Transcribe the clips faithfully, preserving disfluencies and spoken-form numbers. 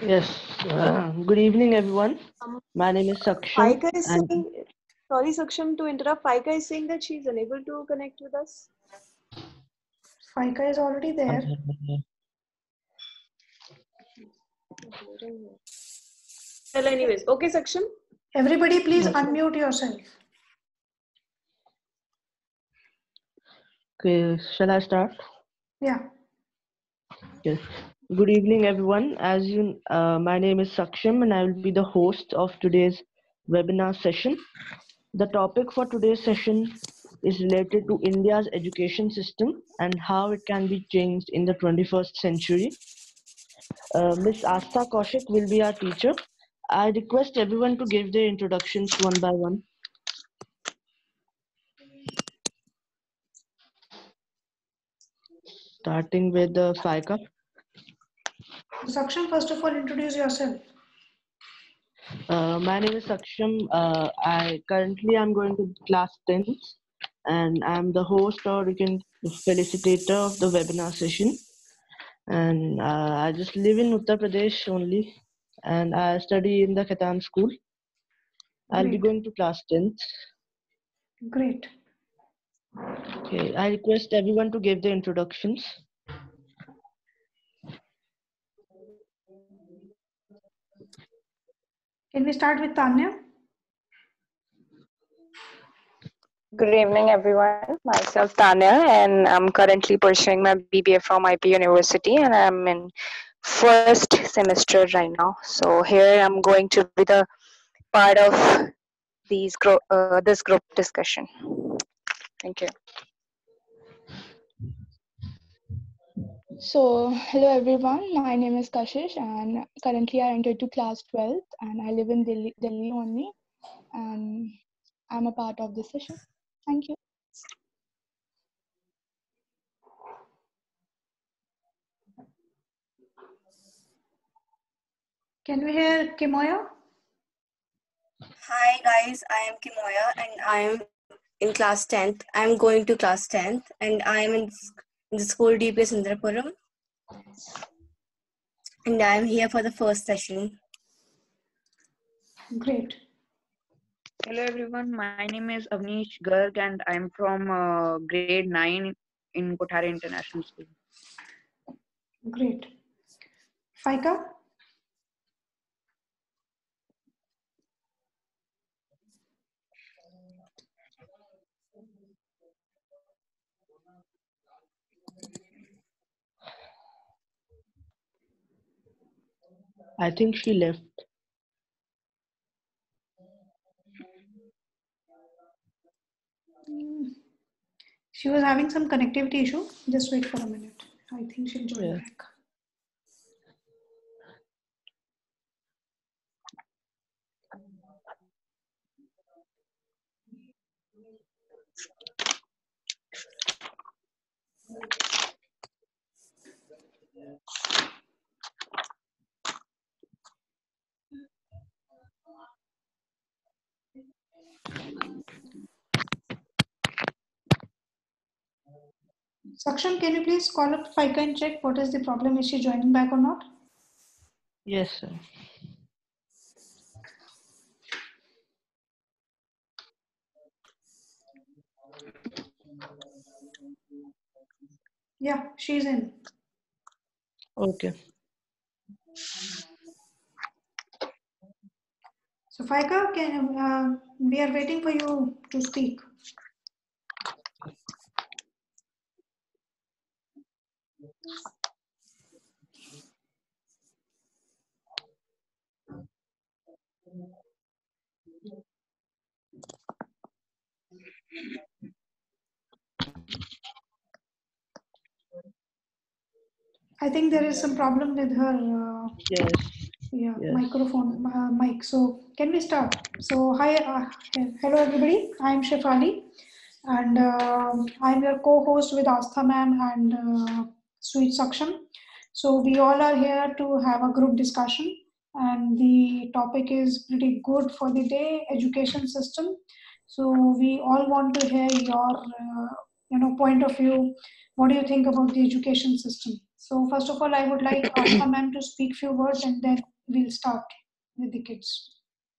Yes, uh, good evening, everyone. Um, My name is Saksham, Faika is and saying, sorry, Saksham, to interrupt. Faika is saying that she's unable to connect with us. Faika is already there. Well, anyways, okay, Saksham. Everybody, please okay. unmute yourself. Okay, shall I start? Yeah. Yes. Good evening, everyone. As you, uh, my name is Saksham, and I will be the host of today's webinar session. The topic for today's session is related to India's education system and how it can be changed in the twenty-first century. Uh, Miss Astha Kaushik will be our teacher. I request everyone to give their introductions one by one. Starting with uh, Faika. Saksham, first of all, introduce yourself. Uh, my name is Saksham. Uh, I currently I'm going to class tenth, and I'm the host or you can felicitator of the webinar session. And uh, I just live in Uttar Pradesh only, and I study in the Khaitan school. I'll be Great. going to class tenth. Great. Okay, I request everyone to give their introductions. Can we start with Tanya? Good evening, everyone. Myself, Tanya, and I'm currently pursuing my B B A from I P University, and I'm in first semester right now. So here I'm going to be the part of these group, uh, this group discussion. Thank you. So, hello everyone, my name is Kashish and currently I entered to class twelfth and I live in Delhi, Delhi only and I'm a part of this session. Thank you. Can we hear Kimoya? Hi guys, I am Kimoya and I am in class tenth. I am going to class tenth and I am in, in the school D P S Indrapuram and I am here for the first session. Great. Hello everyone, my name is Avnish Garg and I'm from uh, grade nine in Kothari International School. Great. Faika? I think she left. She was having some connectivity issue. Just wait for a minute. I think she'll join Yeah. back. Saksham, can you please call up Faika and check what is the problem? Is she joining back or not? Yes, sir. Yeah, she's in. Okay. So Faika, can, uh, we are waiting for you to speak. I think there is some problem with her uh, Yes. yeah, Yes. microphone, uh, mic. So can we start? So hi, uh, hello everybody. I'm Shefali and uh, I'm your co-host with Astha ma'am and uh, Sweet Saksham. So we all are here to have a group discussion and the topic is pretty good for the day, education system. So we all want to hear your uh, you know point of view. What do you think about the education system? So first of all, I would like Astha ma'am to speak few words and then we'll start with the kids.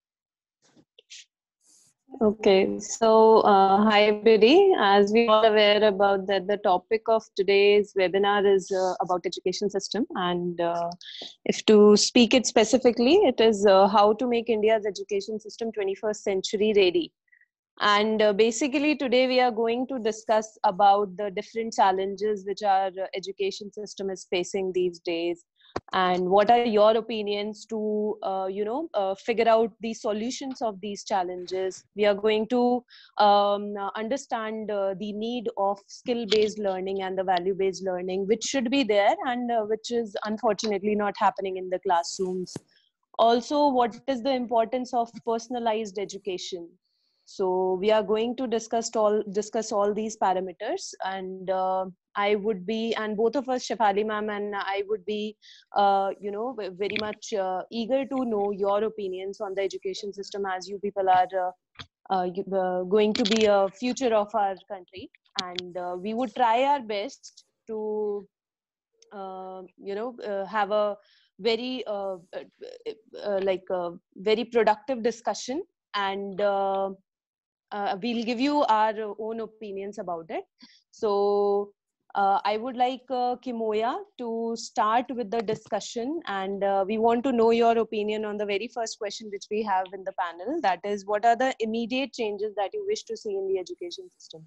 Okay, so uh, hi everybody. As we all aware about that, the topic of today's webinar is uh, about education system, and uh, if to speak it specifically, it is uh, how to make India's education system twenty-first century ready. And uh, basically today we are going to discuss about the different challenges which our uh, education system is facing these days, and what are your opinions to uh, you know uh, figure out the solutions of these challenges. We are going to um, uh, understand uh, the need of skill based learning and the value based learning which should be there, and uh, which is unfortunately not happening in the classrooms. Also, what is the importance of personalized education? So we are going to discuss all discuss all these parameters, and uh, I would be, and both of us, Shefali ma'am and I, would be, uh, you know, very much uh, eager to know your opinions on the education system, as you people are uh, uh, you- uh, going to be a future of our country, and uh, we would try our best to, uh, you know, uh, have a very uh, uh, uh, like a very productive discussion, and. Uh, uh, we'll give you our own opinions about it. So uh, I would like uh, Kimoya to start with the discussion, and uh, we want to know your opinion on the very first question which we have in the panel. That is, what are the immediate changes that you wish to see in the education system?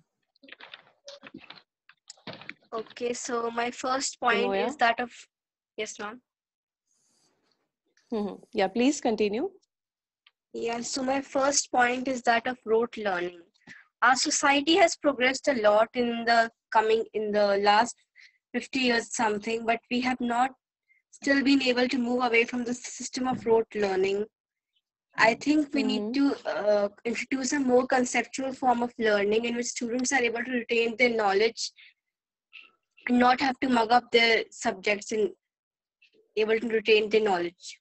Okay, so my first point Kimoya? is that of, yes, ma'am. Mm-hmm. Yeah, please continue. Yeah, so my first point is that of rote learning. Our society has progressed a lot in the coming in the last fifty years something, but we have not still been able to move away from the system of rote learning. I think we need Mm-hmm. to uh, introduce a more conceptual form of learning in which students are able to retain their knowledge and not have to mug up their subjects and able to retain their knowledge.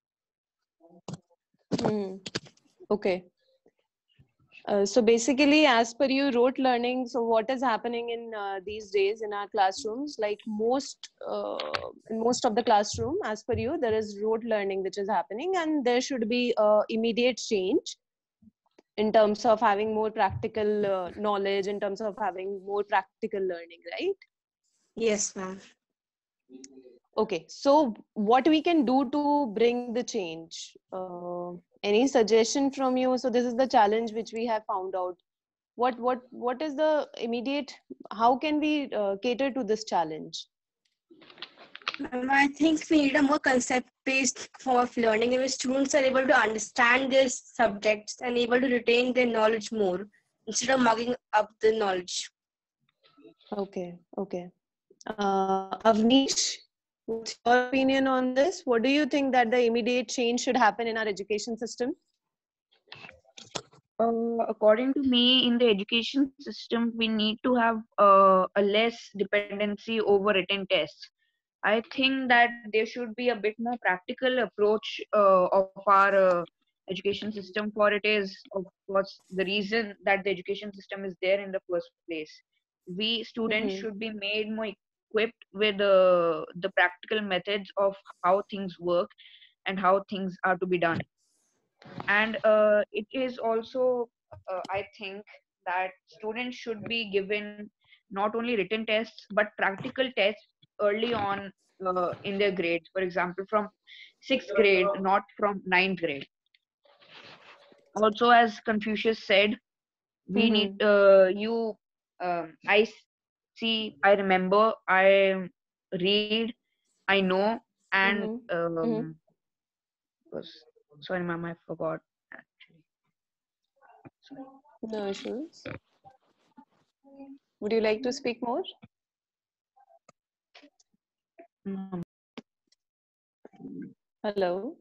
Mm-hmm. Okay. Uh, so basically, as per you, rote learning. So what is happening in uh, these days in our classrooms? Like most, uh, in most of the classroom, as per you, there is rote learning which is happening, and there should be uh, immediate change in terms of having more practical uh, knowledge, in terms of having more practical learning, right? Yes, ma'am. Okay. So what we can do to bring the change? Uh, any suggestion from you? So this is the challenge which we have found out. what what what is the immediate, how can we uh, cater to this challenge? Um, I think we need a more concept-based form of learning in which students are able to understand their subjects and able to retain their knowledge more instead of mugging up the knowledge. Okay, okay. uh, Avnish, what's your opinion on this? What do you think that the immediate change should happen in our education system? Uh, according to me, in the education system, we need to have uh, a less dependency over written tests. I think that there should be a bit more practical approach uh, of our uh, education system, for it is, of course, the reason that the education system is there in the first place. We students Mm-hmm. should be made more equipped with uh, the practical methods of how things work and how things are to be done. And uh, it is also, uh, I think, that students should be given not only written tests but practical tests early on uh, in their grades, for example from sixth grade, not from ninth grade. Also, as Confucius said, we need Mm-hmm. uh, you um, I see, I remember, I read, I know, and Mm-hmm. Mm-hmm. um was sorry ma'am, I forgot actually. Sorry. No issues. Would you like to speak more? No, Hello.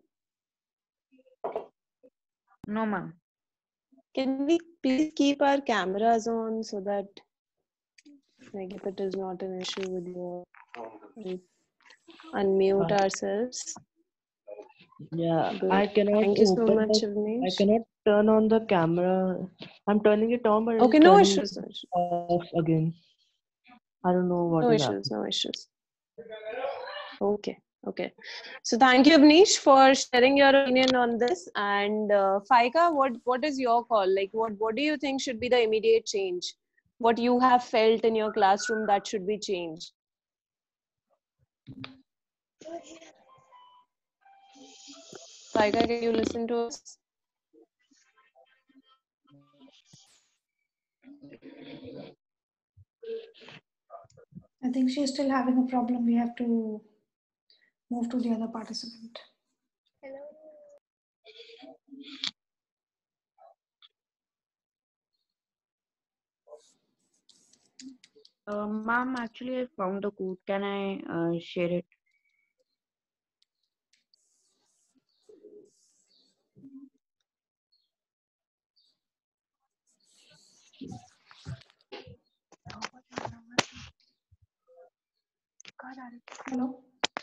no ma'am. Can we please keep our cameras on so that, like, if it is not an issue with you, we'll unmute Uh, ourselves. yeah, I Good. cannot Thank you so open much, the, I Avnish. cannot turn on the camera. I'm turning it on, but Okay, it's no turning issues. No issues. off again. I don't know what No is issues. happening. No issues. Okay. Okay. So thank you, Avnish, for sharing your opinion on this. And uh, Faika, what, what is your call? Like, what, what do you think should be the immediate change? What you have felt in your classroom that should be changed? Faika, can you listen to us? I think she's still having a problem. We have to move to the other participant. Uh, ma'am, actually, I found the code. Can I uh, share it? Hello?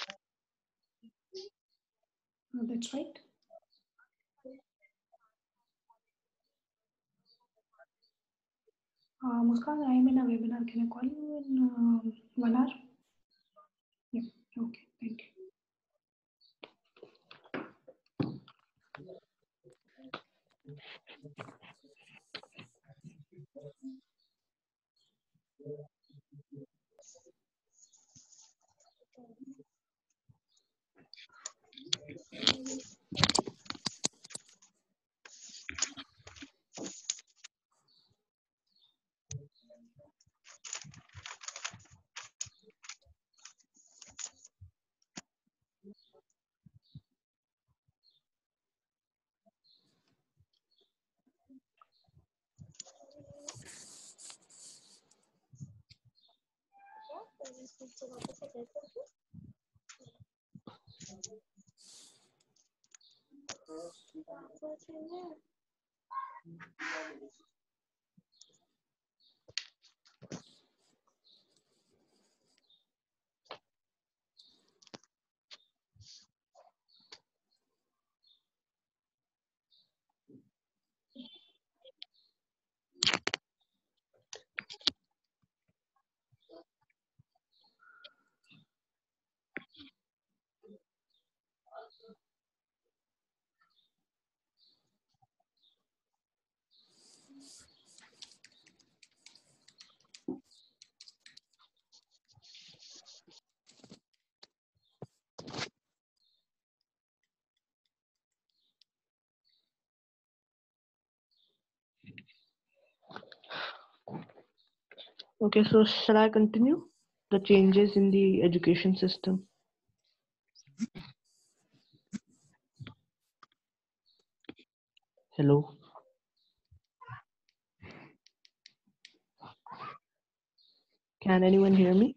Oh, that's right. Uh, Muskan, I'm in a webinar. Can I call you in um, one hour? Yeah. Okay. Thank you. Okay, so shall I continue? The changes in the education system. Hello. Can anyone hear me?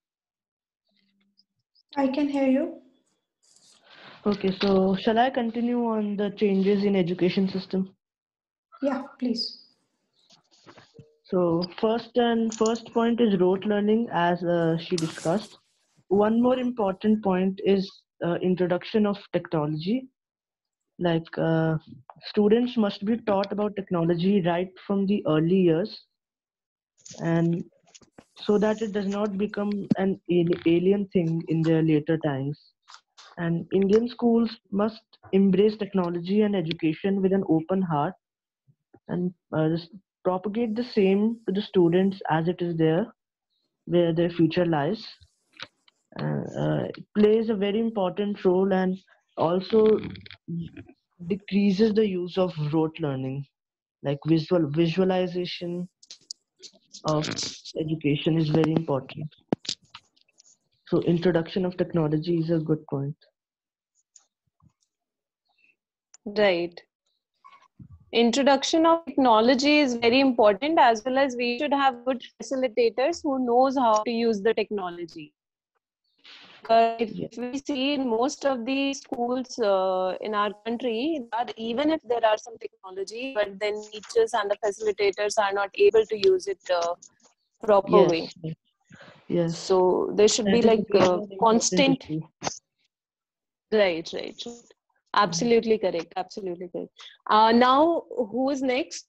I can hear you. Okay, so shall I continue on the changes in education system? Yeah, please. So first and first point is rote learning, as uh, she discussed. One more important point is uh, introduction of technology. Like uh, students must be taught about technology right from the early years, and so that it does not become an al- alien thing in their later times. And Indian schools must embrace technology and education with an open heart and uh, just propagate the same to the students as it is there, where their future lies. Uh, uh, it plays a very important role and also decreases the use of rote learning, like visual visualization of education is very important. So introduction of technology is a good point. Right. Introduction of technology is very important, as well as we should have good facilitators who knows how to use the technology. Because if Yeah. we see in most of the schools uh, in our country, that even if there are some technology, but then teachers and the facilitators are not able to use it uh, proper Yes. way. Yes. Yes. So there should be That is like again uh, an important constant. issue. Right, right, right. Absolutely correct. Absolutely correct. Uh, now, who is next?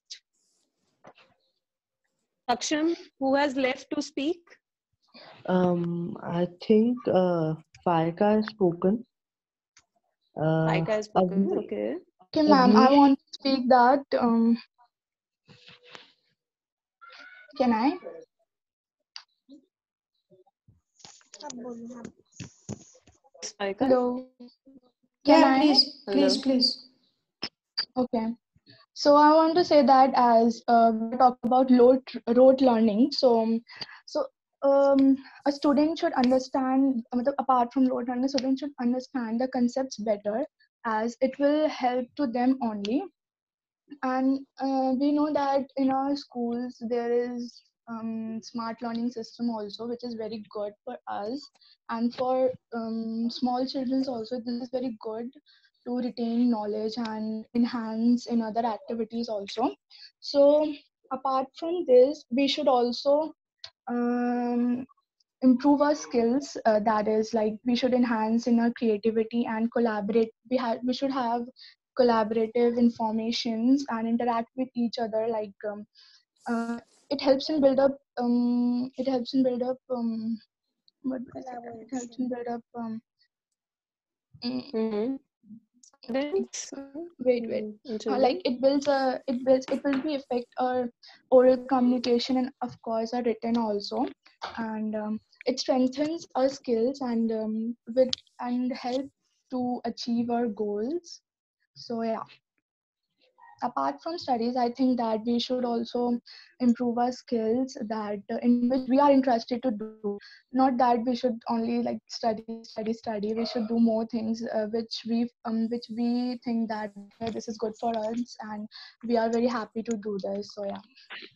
Saksham, who has left to speak? Um, I think uh, Faika has spoken. Uh, Faika has spoken. Avni- Okay. Okay, ma'am, I Avnish, want to speak that. Um, can I? Yes, Faika. Hello. Can Yeah, I? please, please, Hello. please. Okay. So I want to say that as uh, we are talking about rote, rote learning, so um, so um, a student should understand, uh, matlab, apart from rote learning, a student should understand the concepts better, as it will help to them only. And uh, we know that in our schools there is um, smart learning system also, which is very good for us, and for um, small children also this is very good to retain knowledge and enhance in other activities also. So apart from this, we should also um, improve our skills, uh, that is like we should enhance in our creativity and collaborate. We have we should have collaborative informations and interact with each other, like um, uh, it helps in build up um, it helps in build up um, what would I say that? It helps in build up um, mm, Mm-hmm. Confidence. wait wait Mm, in uh, like children. it builds a it builds it will be affect our oral communication and of course our written also. And um, it strengthens our skills and um, with and help to achieve our goals. So yeah, apart from studies, I think that we should also improve our skills that uh, in which we are interested to do. Not that we should only like study study study, we should do more things uh, which we um, which we think that okay, this is good for us and we are very happy to do this. So yeah.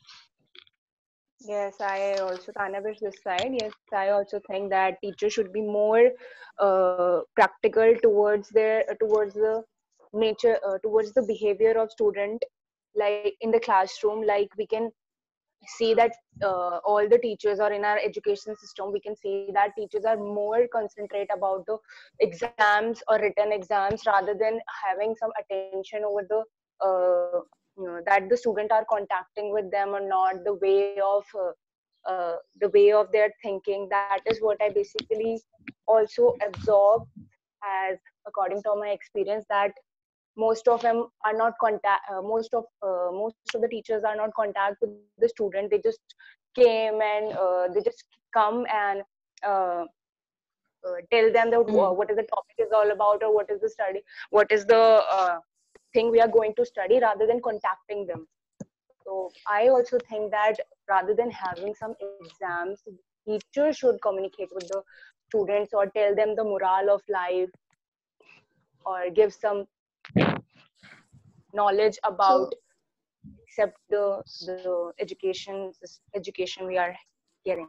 Yes, I also, Tanya, wish this side. Yes, I also think that teachers should be more uh, practical towards their towards the nature, uh, towards the behavior of student, like in the classroom. Like we can see that uh, all the teachers, or in our education system, we can see that teachers are more concentrate about the exams or written exams rather than having some attention over the uh, you know, that the student are contacting with them or not, the way of uh, uh, the way of their thinking. That is what I basically also absorb, as according to my experience, that most of them are not contact uh, most of uh, most of the teachers are not contact with the student. They just came and uh, they just come and uh, uh, tell them that uh, Mm. what is the topic is all about, or what is the study, what is the uh, thing we are going to study, rather than contacting them. So I also think that rather than having some exams, teachers should communicate with the students or tell them the morale of life, or give some knowledge about, So except the the education education we are getting.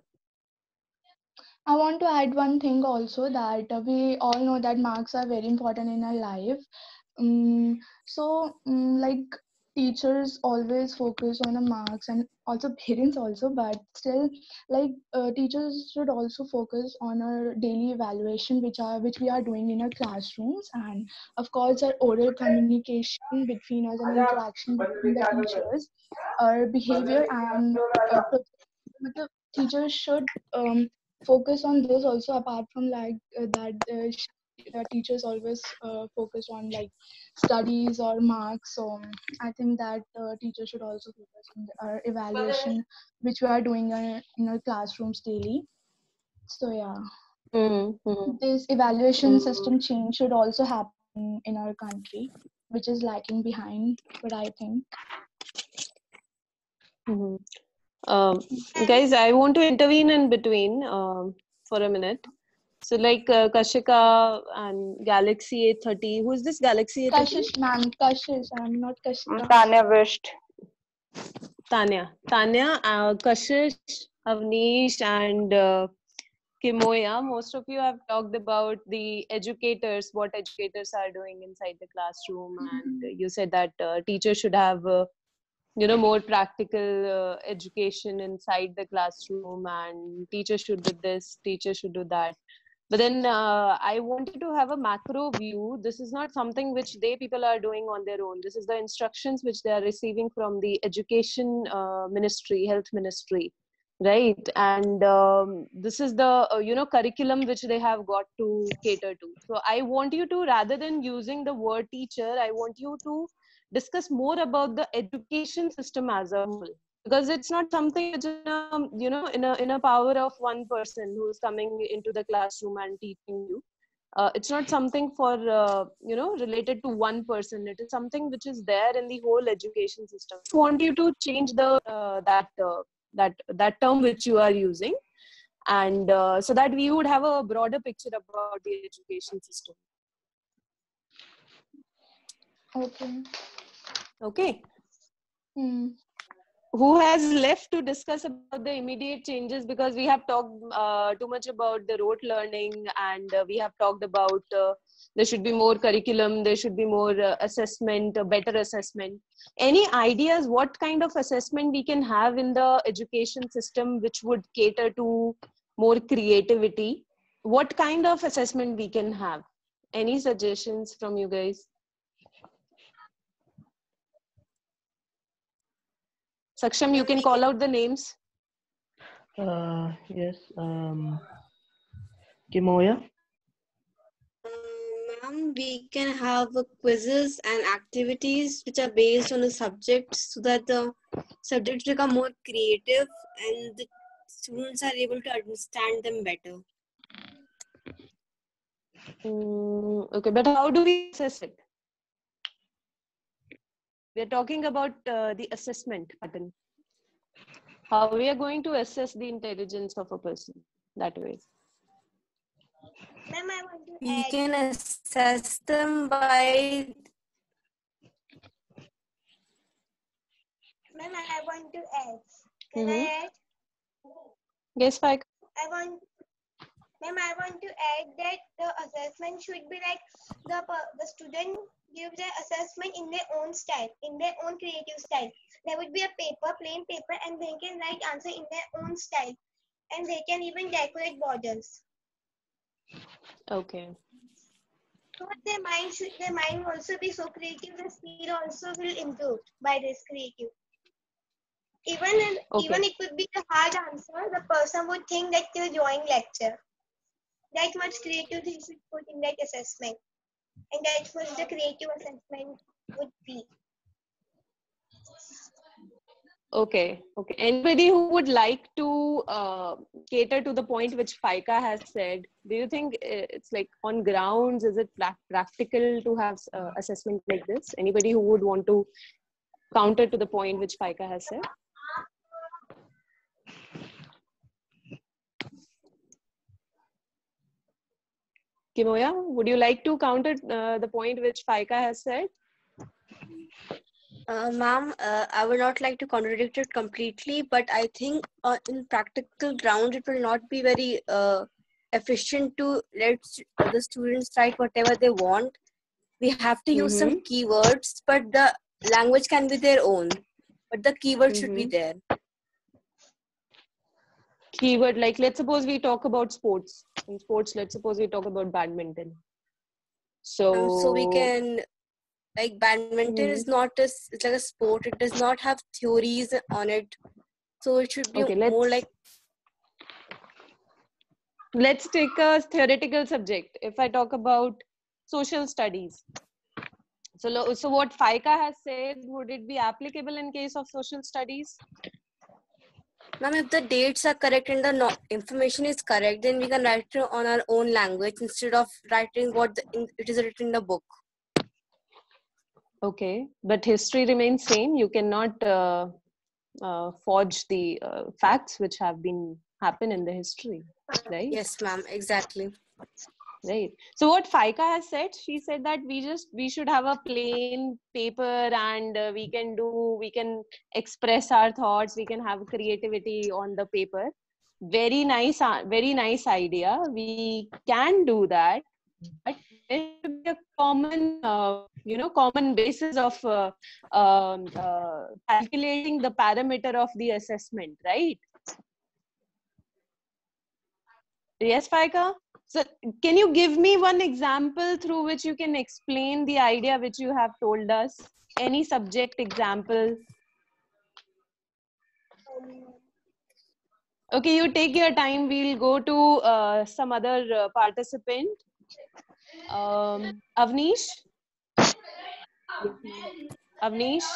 I want to add one thing also, that uh, we all know that marks are very important in our life. Um, so, um, like teachers always focus on the marks and also parents also, but still, like uh, teachers should also focus on our daily evaluation, which are which we are doing in our classrooms, and of course our oral communication between us and interaction between the teachers, our behavior and uh, pro- matlab, teachers should um, focus on this also, apart from like uh, that uh, sh- uh, teachers always uh, focus on like studies or marks. So um, I think that uh, teachers should also focus on the, our evaluation which we are doing in, in our classrooms daily. So yeah, Mm. Mm. this evaluation system change should also happen in our country, which is lacking behind, what I think. Mm. Um, Guys, I want to intervene in between um, for a minute. So, like uh, Kashika and Galaxy A thirty. Who is this Galaxy A thirty? Kashish ma'am, Kashish, I'm not Kashika. Tanya wished. Tanya. Tanya, uh, Kashish, Avnish, and uh, Kimoya. Most of you have talked about the educators, what educators are doing inside the classroom, and you said that uh, teachers should have uh, you know more practical uh, education inside the classroom, and teachers should do this, teachers should do that. But then uh, I wanted to have a macro view. This is not something which they people are doing on their own. This is the instructions which they are receiving from the education uh, ministry, health ministry. right? And um, this is the uh, you know curriculum which they have got to cater to. So I want you to, rather than using the word teacher, I want you to discuss more about the education system as a whole, because it's not something which is in a, you know in a in a power of one person who is coming into the classroom and teaching you. Uh, it's not something for uh, you know related to one person. It is something which is there in the whole education system. I want you to change the uh, that uh, that that term which you are using, and uh, so that we would have a broader picture about the education system. Okay. Okay. Hmm. Who has left to discuss about the immediate changes? Because we have talked uh, too much about the rote learning, and uh, we have talked about uh, there should be more curriculum, there should be more uh, assessment, uh, better assessment. Any ideas what kind of assessment we can have in the education system which would cater to more creativity? What kind of assessment we can have? Any suggestions from you guys? Saksham, you Ma'am, can we call out the names. Uh, yes. Um, Kimoya. Um, ma'am, we can have uh, quizzes and activities which are based on the subject so that the subjects become more creative and the students are able to understand them better. Mm, okay, but how do we assess it? We're talking about uh, the assessment pattern. How we are going to assess the intelligence of a person that way. Ma'am, I want to we add. can assess them by. Ma'am, I want to add. Can Mm-hmm. I add? Yes, Faik. I want. Ma'am, I want to add that the assessment should be like the the student gives their assessment in their own style, in their own creative style. There would be a paper, plain paper, and they can write answer in their own style, and they can even decorate borders. Okay. So their mind should their mind also be so creative. The speed also will improve by this creative. Even in, Okay. even it could be a hard answer, the person would think that you're drawing lecture. That much creativity should put in that assessment, and that's what the creative assessment would be. Okay. Okay. Anybody who would like to uh, cater to the point which Faika has said, do you think it's like on grounds? Is it practical to have uh, assessment like this? Anybody who would want to counter to the point which Faika has said? Kimoya, would you like to counter uh, the point which Faika has said? Uh, ma'am, uh, I would not like to contradict it completely, but I think uh, in practical ground, it will not be very uh, efficient to let uh, the students write whatever they want. We have to use Mm-hmm. some keywords, but the language can be their own, but the keyword mm-hmm. should be there. Keyword, like let's suppose we talk about sports. In sports, let's suppose we talk about badminton. So, um, so we can, like badminton mm-hmm. is not a, it's like a sport. It does not have theories on it. So it should be okay, more like. Let's take a theoretical subject. If I talk about social studies. So, so what Faika has said, would it be applicable in case of social studies? Ma'am, if the dates are correct and the no information is correct, then we can write it on our own language instead of writing what the, in, it is written in the book. Okay, but history remains same. You cannot uh, uh, forge the uh, facts which have been happen in the history, right? Yes, ma'am, exactly. Right. So what Faika has said, she said that we just we should have a plain paper, and uh, we can do we can express our thoughts. We can have creativity on the paper. Very nice, uh, very nice idea. We can do that, but there should be a common, uh, you know, common basis of uh, um, uh, calculating the parameter of the assessment, right? Yes, Faika? So can you give me one example through which you can explain the idea which you have told us? Any subject example? Um, Okay, you take your time. We'll go to uh, some other uh, participant. Um, Avnish? Yes, ma'am. Avnish?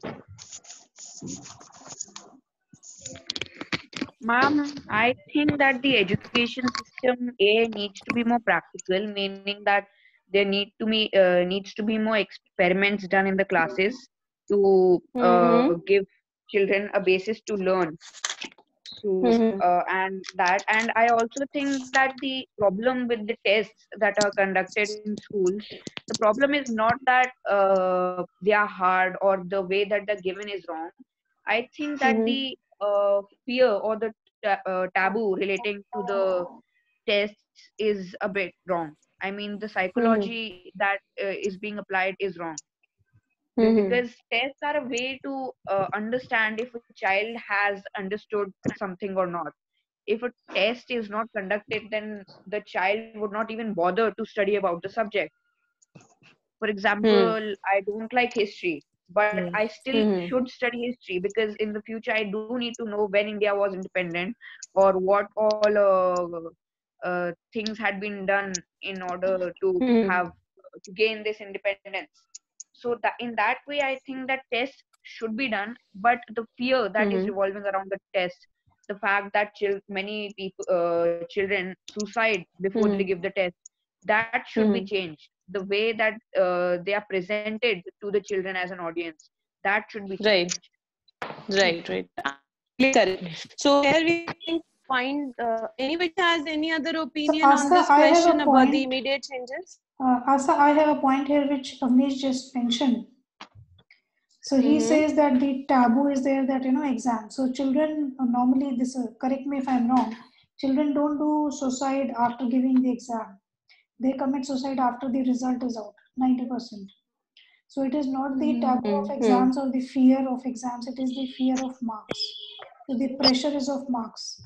Ma'am, I think that the education system A needs to be more practical, meaning that there need to be uh, needs to be more experiments done in the classes to uh, Mm-hmm. give children a basis to learn. So, Mm-hmm. uh, and that, and I also think that the problem with the tests that are conducted in schools, the problem is not that uh, they are hard or the way that they're given is wrong. I think that Mm-hmm. the uh, fear or the ta- uh, taboo relating to the tests is a bit wrong. I mean, the Mm-hmm. psychology that uh, is being applied is wrong, Mm-hmm. because tests are a way to uh, understand if a child has understood something or not. If a test is not conducted, then the child would not even bother to study about the subject. For example, I don't like history, but I Yes. still Mm-hmm. should study history because in the future I do need to know when India was independent or what all uh, uh, things had been done in order to Mm-hmm. have to gain this independence. So that in that way, I think that tests should be done, but the fear that is Mm-hmm. revolving around the test, the fact that chil- many people, uh, children suicide before they give the test, that should be Mm-hmm. changed. The way that uh, they are presented to the children as an audience, that should be Right. changed. Right, right. Absolutely Yes. correct. So here we are going to find uh, anybody has any other So, opinion on Astha, this I have question a about the point. immediate changes? Uh, Astha, I have a point here which Avnish just mentioned. So he Mm-hmm. says that the taboo is there that you know exam. So children uh, normally this uh, correct me if I'm wrong. Children don't do suicide after giving the exam. They commit suicide after the result is out. ninety percent. So it is not the taboo of Mm-hmm. exams or the fear of exams. It is the fear of marks. So the pressure is of marks.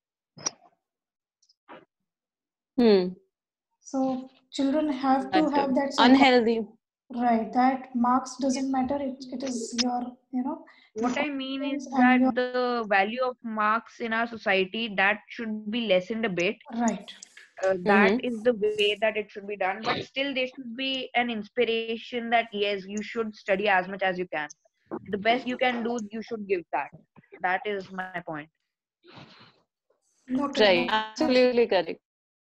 Hmm. So children have to That uh, have that psychology. unhealthy. Right, that marks doesn't matter. It, it is your, you know, the What I mean is confidence and that your the value of marks in our society, that should be lessened a bit. right. Uh, that Mm-hmm. is the way that it should be done, but still there should be an inspiration that yes, you should study as much as you can. The best you can do, you should give that. That is my point. Noted, Right. noted. Absolutely correct.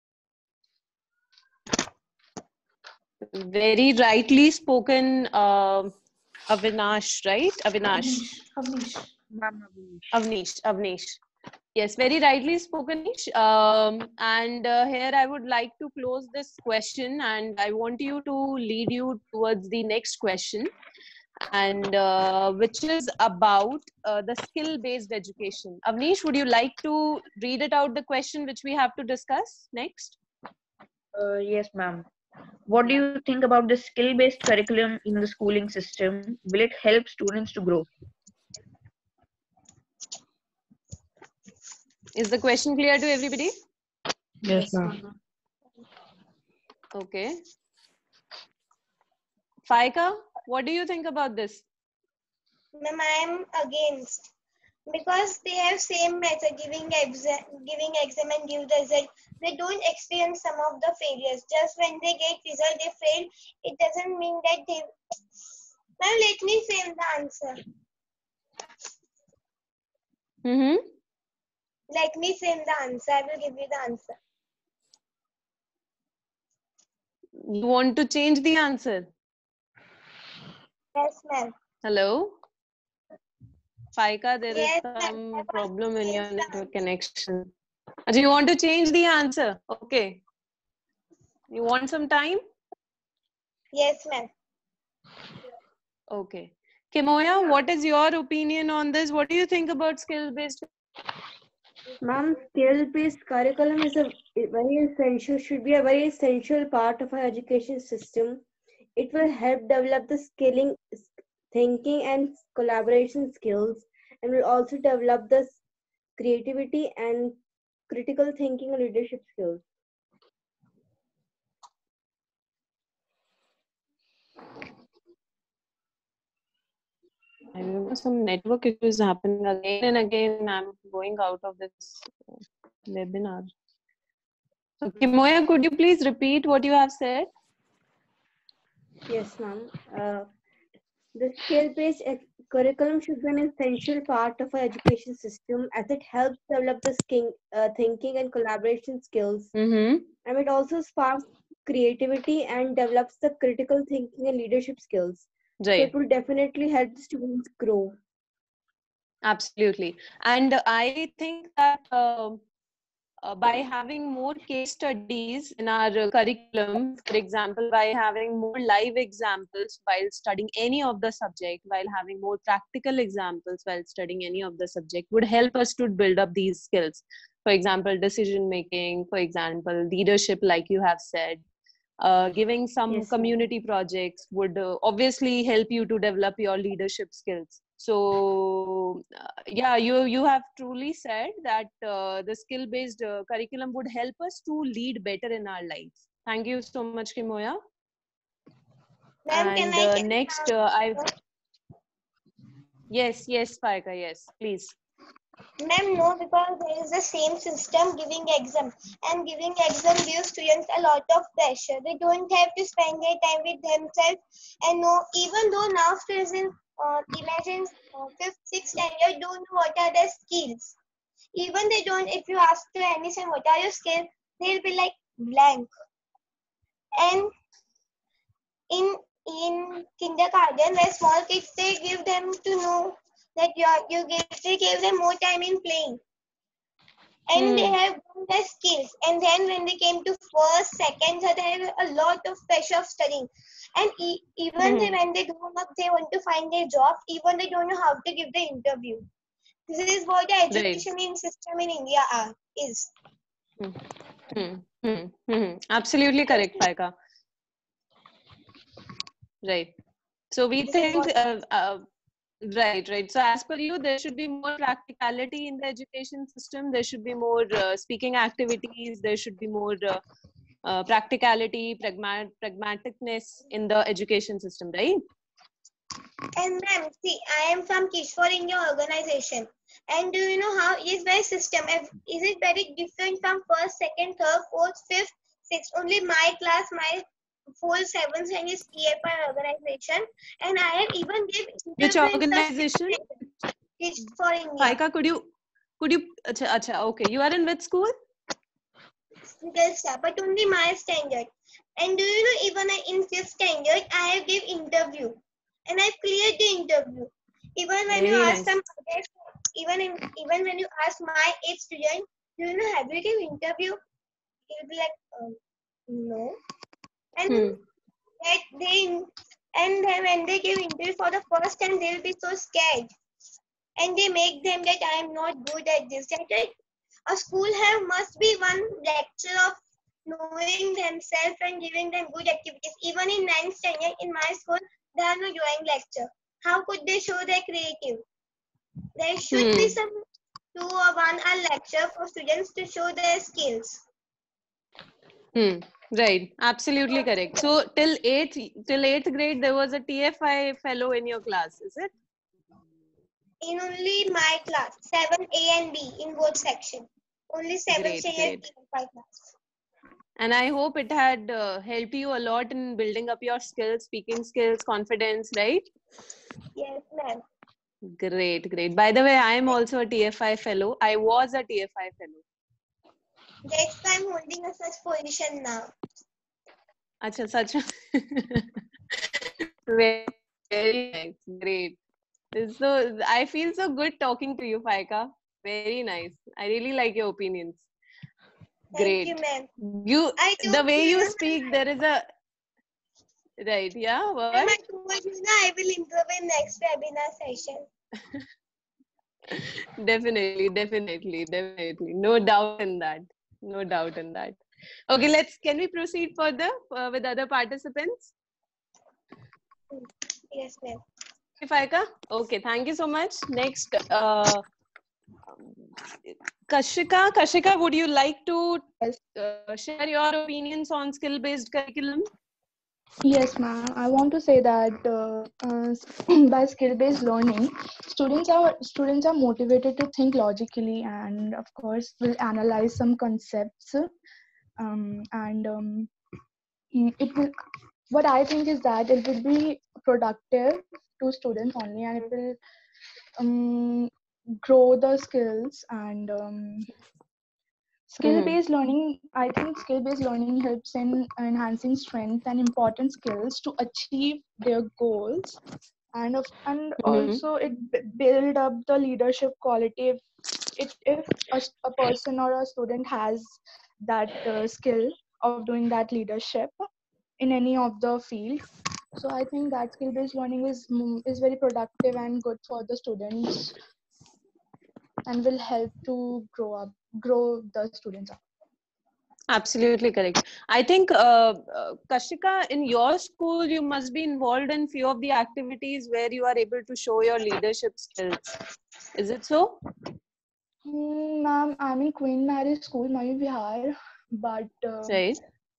Very rightly spoken, uh, Avinash, right? Avinash. Avnish, Avnish. Ma'am, Abhish. Avnish. Avnish. Yes, very rightly spoken, Nish. Um, and uh, here I would like to close this question, and I want you to lead you towards the next question, and uh, which is about uh, the skill-based education. Avnish, would you like to read it out the question which we have to discuss next? Uh, yes, ma'am. What do you think about the skill-based curriculum in the schooling system? Will it help students to grow? Is the question clear to everybody? Yes, Yes, ma'am. ma'am. Okay. Faika, what do you think about this? Ma'am, I am against because they have same method giving exam, giving exam and give the result. They don't experience some of the failures. Just when they get result, they fail. It doesn't mean that they. Ma'am, let me say the answer. Mm-hmm. Let me say the answer. I will give you the answer. You want to change the answer? Yes, ma'am. Hello? Faika, there is Yes, ma'am. I some want to problem in change your the network answer. connection. Do you want to change the answer? Okay. You want some time? Yes, ma'am. Okay. Kimoya, what is your opinion on this? What do you think about skill-based? Ma'am, skill-based curriculum is a very essential, should be a very essential part of our education system. It will help develop the skilling, thinking and collaboration skills, and will also develop the creativity and critical thinking and leadership skills. I will some network issues happening again and again. I'm going out of this webinar. So, Kimoya, could you please repeat what you have said? Yes, ma'am. Uh, the skill-based ec- curriculum should be an essential part of our education system as it helps develop the skin, uh, thinking and collaboration skills. Mm-hmm. And it also sparks creativity and develops the critical thinking and leadership skills. So Right. it will definitely help the students grow. Absolutely. And I think that uh, uh, by having more case studies in our uh, curriculum, for example, by having more live examples while studying any of the subject, while having more practical examples while studying any of the subject, would help us to build up these skills. For example, decision making, for example, leadership, like you have said. Uh, giving some Yes, ma'am. community projects would uh, obviously help you to develop your leadership skills. So uh, yeah, you you have truly said that uh, the skill based uh, curriculum would help us to lead better in our lives. Thank you so much, Kimoya. Ma'am, can And I uh, get next uh, I yes yes Paika, yes please. Ma'am, no, because there is the same system giving exam, and giving exam gives students a lot of pressure. They don't have to spend their time with themselves, and no, even though now students in uh, imagine uh, fifth, sixth standard don't know what are their skills. Even they don't, if you ask to any son what are your skills, they'll be like blank. And in in kindergarten, where small kids, they give them to know that you are, you give they give them more time in playing. And they Hmm. have done their skills, and then when they came to first, second, third, they have a lot of pressure of studying, and e- even they, Hmm. when they grow up, they want to find their job, even they don't know how to give the interview. This is what the Right. education in system in India are, is. Hmm. Hmm. Hmm. Hmm. Absolutely correct, Paika. Right. So we This is think, what uh, uh, right, right. So as per you, there should be more practicality in the education system. There should be more uh, speaking activities. There should be more uh, uh, practicality, pragmat pragmaticness in the education system, right? And ma'am, see, I am from Kids for India organization. And do you know how it is very system? Is it very different from first, second, third, fourth, fifth, sixth? Only my class, my full seventh and is T F I organization. And I have even give Which interview in such organization? Kids for India. Paika, could you, could you, acha, acha, okay. You are in which school? Girls, but only my standard. And do you know, even in fifth standard, I have give interview. And I've cleared the interview. Even when you Very ask nice. some others, even in even when you ask my age student, do you know have you give interview? He'll be like, um, no. And Hmm. that they and then when they give interview for the first time, they'll be so scared. And they make them that I am not good at this. That like, a school have must be one lecture of knowing themselves and giving them good activities. Even in ninth standard in my school, there are no drawing lecture. How could they show their creative? There should Hmm. be some two or one a lecture for students to show their skills. Hmm. Right. Absolutely correct. So till eighth, till eighth grade, there was a T F I fellow in your class, is it? In only my class, seven A and B in both sections. Only seven Great, standard great. T F I class. And I hope it had uh, helped you a lot in building up your skills, speaking skills, confidence, right? Yes, ma'am. Great, great. By the way, I am also a T F I fellow. I was a T F I fellow. That's why I'm holding a such position now. Acha, such. very, very nice. Great. So I feel so good talking to you, Faika. Very nice. I really like your opinions. Thank you, Great. ma'am. You, I the told way you, you no, speak, there is a right. Yeah. ma'am, What? I told you, no, I will improve in next webinar session. Definitely, definitely, definitely. No doubt in that. No doubt in that. Okay, let's. Can we proceed further uh, with other participants? Yes, ma'am. Faika? Okay, thank you so much. Next, uh, Kashika. Kashika, would you like to uh, share your opinions on skill-based curriculum? Yes, ma'am. I want to say that uh, uh, by skill-based learning, students are students are motivated to think logically and, of course, will analyze some concepts. Um, and um, mm, it will. What I think is that it will be productive to students only, and it will um, grow the skills and um, Mm-hmm. skill-based learning. I think skill-based learning helps in enhancing strength and important skills to achieve their goals, and of and Mm-hmm. also it b- build up the leadership quality. If it if a, s- a person or a student has that uh, skill of doing that leadership in any of the field, so I think that skill-based learning is mm, is very productive and good for the students and will help to grow up grow the students up. Absolutely correct. I think, uh, uh, Kashika, in your school, you must be involved in few of the activities where you are able to show your leadership skills. Is it so? Hmm, ma'am, I'm in Queen Mary School, Mayu Vihar, but uh, Right.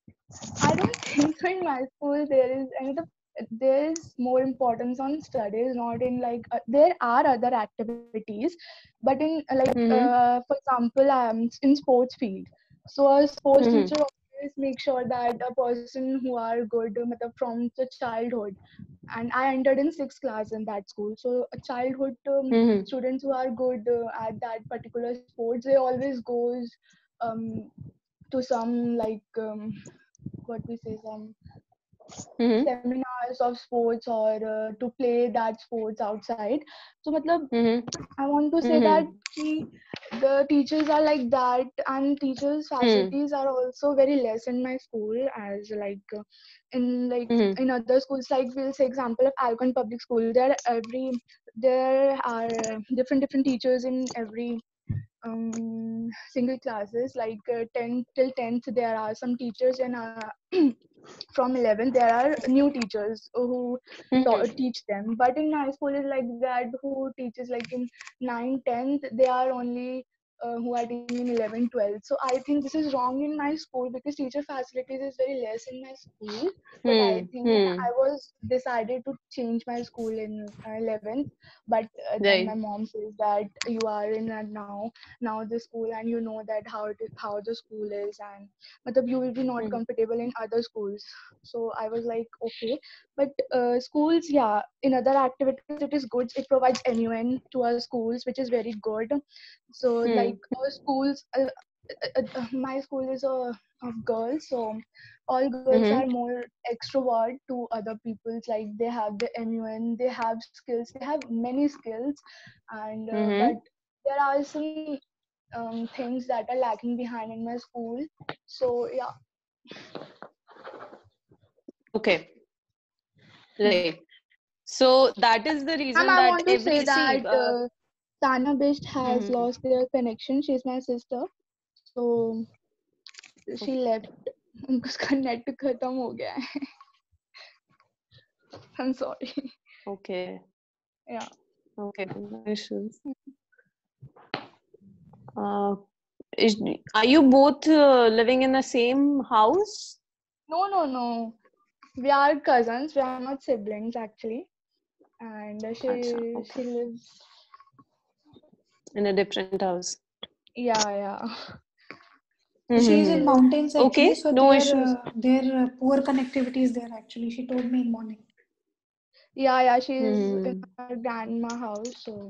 I don't think so. In my school, there is any the there is more importance on studies, not in like uh, there are other activities, but in uh, like Mm-hmm. uh, for example, I'm in sports field. So a sports Mm-hmm. teacher always make sure that a person who are good uh, matlab from the childhood, and I entered in sixth class in that school. So a childhood um, Mm-hmm. students who are good uh, at that particular sports, they always goes um, to some like um, what we say some Mm-hmm. seminars of sports or uh, to play that sports outside. So matlab, Mm-hmm. I want to say that Mm-hmm. ki, the teachers are like that, and teachers Mm-hmm. facilities are also very less in my school, as like uh, in like Mm-hmm. in other schools, like we'll say example of Alcon Public School. There every there are different different teachers in every um, single classes, like uh, ten till tenth there are some teachers, and uh, from eleventh there are new teachers who ta- Mm-hmm. teach them. But in my school is like that, who teaches like in ninth tenth, they are only uh, who are teaching in eleven twelve. So I think this is wrong in my school because teacher facilities is very less in my school. But I think when Mm-hmm. I was decided to change my school in uh, eleventh, but uh, then my Right. mom says that you are in a now now the school, and you know that how it is, how the school is, and matlab, you will be not Mm-hmm. comfortable in other schools. So I was like, okay. But uh, schools, yeah, in other activities it is good. It provides M U N to our schools, which is very good. So like our schools uh, uh, uh, my school is a of girls, so all girls Mm-hmm. are more extrovert to other people's, like they have the M U N, they have skills, they have many skills, and uh, but Mm-hmm. there are some um, things that are lacking behind in my school. So yeah. Okay. Hmm. Right. So that is the Ma'am, reason I that want to say every see. that Uh, uh, Tanya Bist has mm-hmm. lost their connection. She's my sister, so she left. उसका net खत्म हो गया है. I'm sorry. Okay. Yeah. Okay. No issues. Uh, is, are you both uh, living in the same house? No, no, no. We are cousins. We are not siblings actually, and uh, Acha, she okay. she lives. In a different house. Yeah, yeah. So she's in Mm-hmm. mountains actually, Okay, so no their issues. uh, their uh, poor connectivity is there actually. She told me in morning. Yeah, yeah. She's in Mm-hmm. her grandma house, so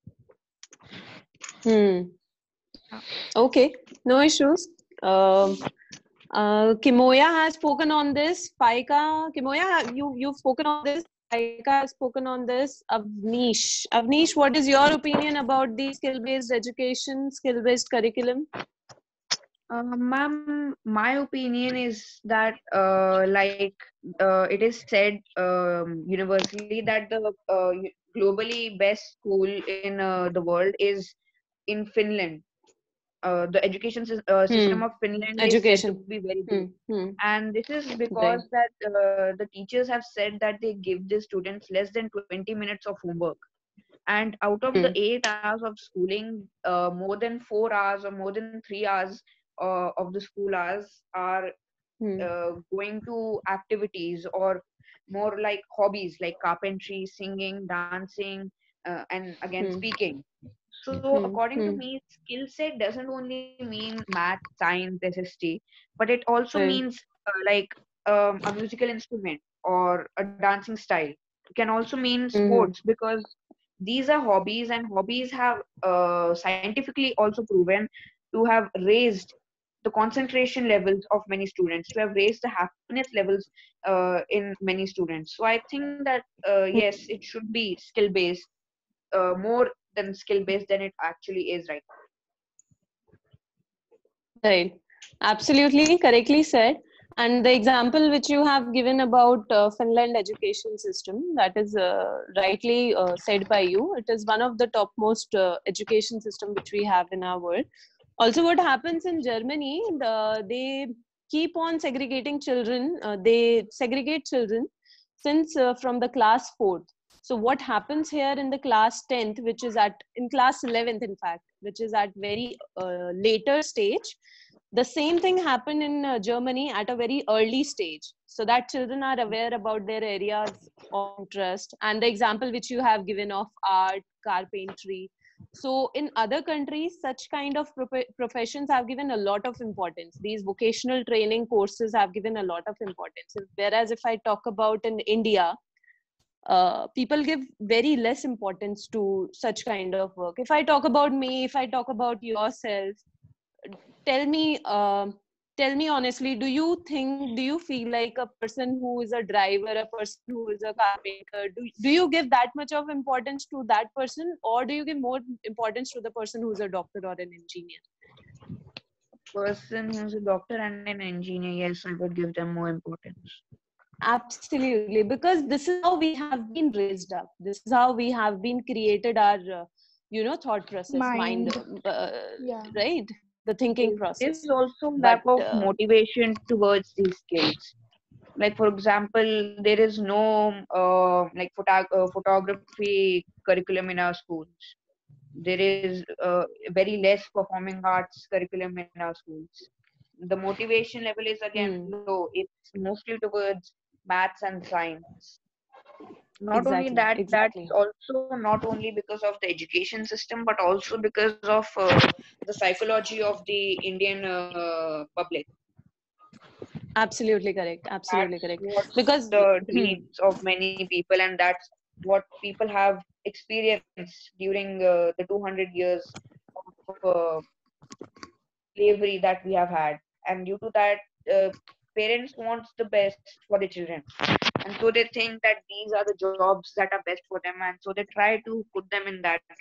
Hmm. yeah. Okay, no issues. Um, uh, Kimoya has spoken on this. Faika, Kimoya, you you've spoken on this. Faika has spoken on this. Avnish, Avnish, what is your opinion about the skill-based education, skill-based curriculum? Uh, ma'am, my opinion is that, uh, like, uh, it is said um, universally that the uh, u- globally best school in uh, the world is in Finland. Uh, the education sys- uh, system Hmm. of Finland is said to Education. be very good. Hmm. Hmm. And this is Right. because that uh, the teachers have said that they give the students less than twenty minutes of homework. And out of the Hmm. eight hours of schooling, uh, more than four hours or more than three hours uh, of the school hours are Hmm. uh, going to activities or more like hobbies like carpentry, singing, dancing, uh, and again Hmm. speaking. So Hmm. according to Hmm. me, skill set doesn't only mean math, science, S S T, but it also Right. means uh, like um, a musical instrument or a dancing style. It can also mean Hmm. sports because these are hobbies, and hobbies have uh, scientifically also proven to have raised the concentration levels of many students, to have raised the happiness levels uh, in many students. So I think that uh, yes, it should be skill based, uh, more than skill based than it actually is right Right. Absolutely correctly said. And the example which you have given about uh, Finland education system, that is uh, rightly uh, said by you. It is one of the topmost uh, education system which we have in our world. Also, what happens in Germany, the, they keep on segregating children. Uh, they segregate children since uh, from the class fourth. So what happens here in the class tenth, which is at in class eleventh, in fact, which is at very uh, later stage, the same thing happened in uh, Germany at a very early stage, so that children are aware about their areas of interest. And the example which you have given of art, carpentry, so in other countries such kind of prof- professions have given a lot of importance. These vocational training courses have given a lot of importance, whereas if I talk about in India, uh, people give very less importance to such kind of work. If I talk about me, if I talk about yourself, tell me um tell me honestly, do you think, do you feel like a person who is a driver, a person who is a carpenter, do, do you give that much of importance to that person, or do you give more importance to the person who's a doctor or an engineer? person who's a doctor and an engineer, yes, I would give them more importance. Absolutely, because this is how we have been raised up, this is how we have been created our uh, you know thought process, mind, Mind. uh, Yeah. right, the thinking There is process. also lack But of uh, motivation towards these skills. Like for example, there is no uh, like photo- uh, photography curriculum in our schools. There is uh, very less performing arts curriculum in our schools. The motivation level is again hmm, low. It's mostly towards maths and science. Not only exactly, that, that's exactly. also not only because of the education system, but also because of uh, the psychology of the Indian uh, public. Absolutely correct. Absolutely That's correct. what's Because, the hmm, dreams of many people, and that's what people have experienced during uh, the two hundred years of uh, slavery that we have had. And due to that, uh, parents want the best for their children, and so they think that these are the jobs that are best for them, and so they try to put them in that job.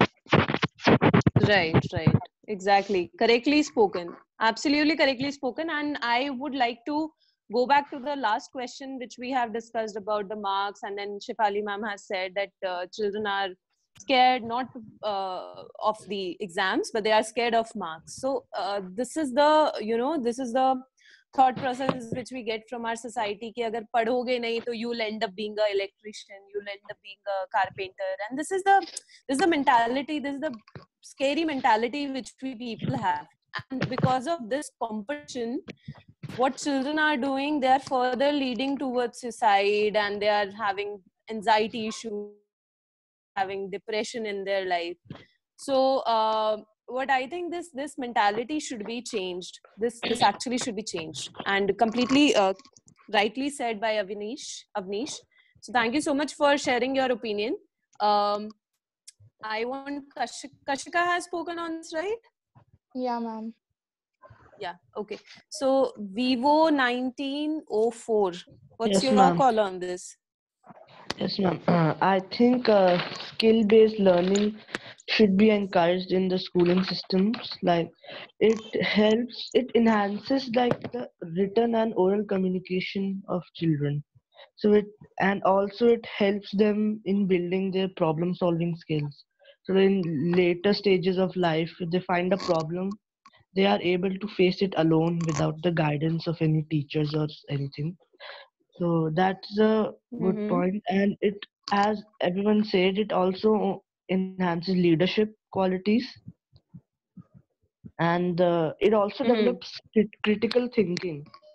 right, right. Exactly. Correctly spoken. Absolutely correctly spoken. And I would like to go back to the last question which we have discussed about the marks. And then Shefali ma'am has said that uh, children are scared not uh, of the exams, but they are scared of marks. So uh, this is the, you know, this is the thought process which we get from our society कि अगर पढ़ोगे नहीं तो you'll end up being a electrician, you'll end up being a carpenter. And this is the this is the mentality, this is the scary mentality which we people have. And because of this competition, what children are doing, they are further leading towards suicide, and they are having anxiety issues, they are having depression in their life. So uh, what I think, this this mentality should be changed, this this actually should be changed, and completely uh, rightly said by avinish avnish. So thank you so much for sharing your opinion. um, I want Kashik, Kashika has spoken on this, right? Yeah, ma'am. Yeah, okay. So Vivo nineteen oh four, what's Yes, your ma'am. call on this? Yes, ma'am. Uh, I think uh, skill-based learning should be encouraged in the schooling systems. Like, it helps, it enhances like the written and oral communication of children. So it and also it helps them in building their problem-solving skills. So in later stages of life, if they find a problem, they are able to face it alone without the guidance of any teachers or anything. So that's a good Mm-hmm. point, and it, as everyone said, it also enhances leadership qualities, and uh, it also Mm-hmm. develops crit- critical thinking.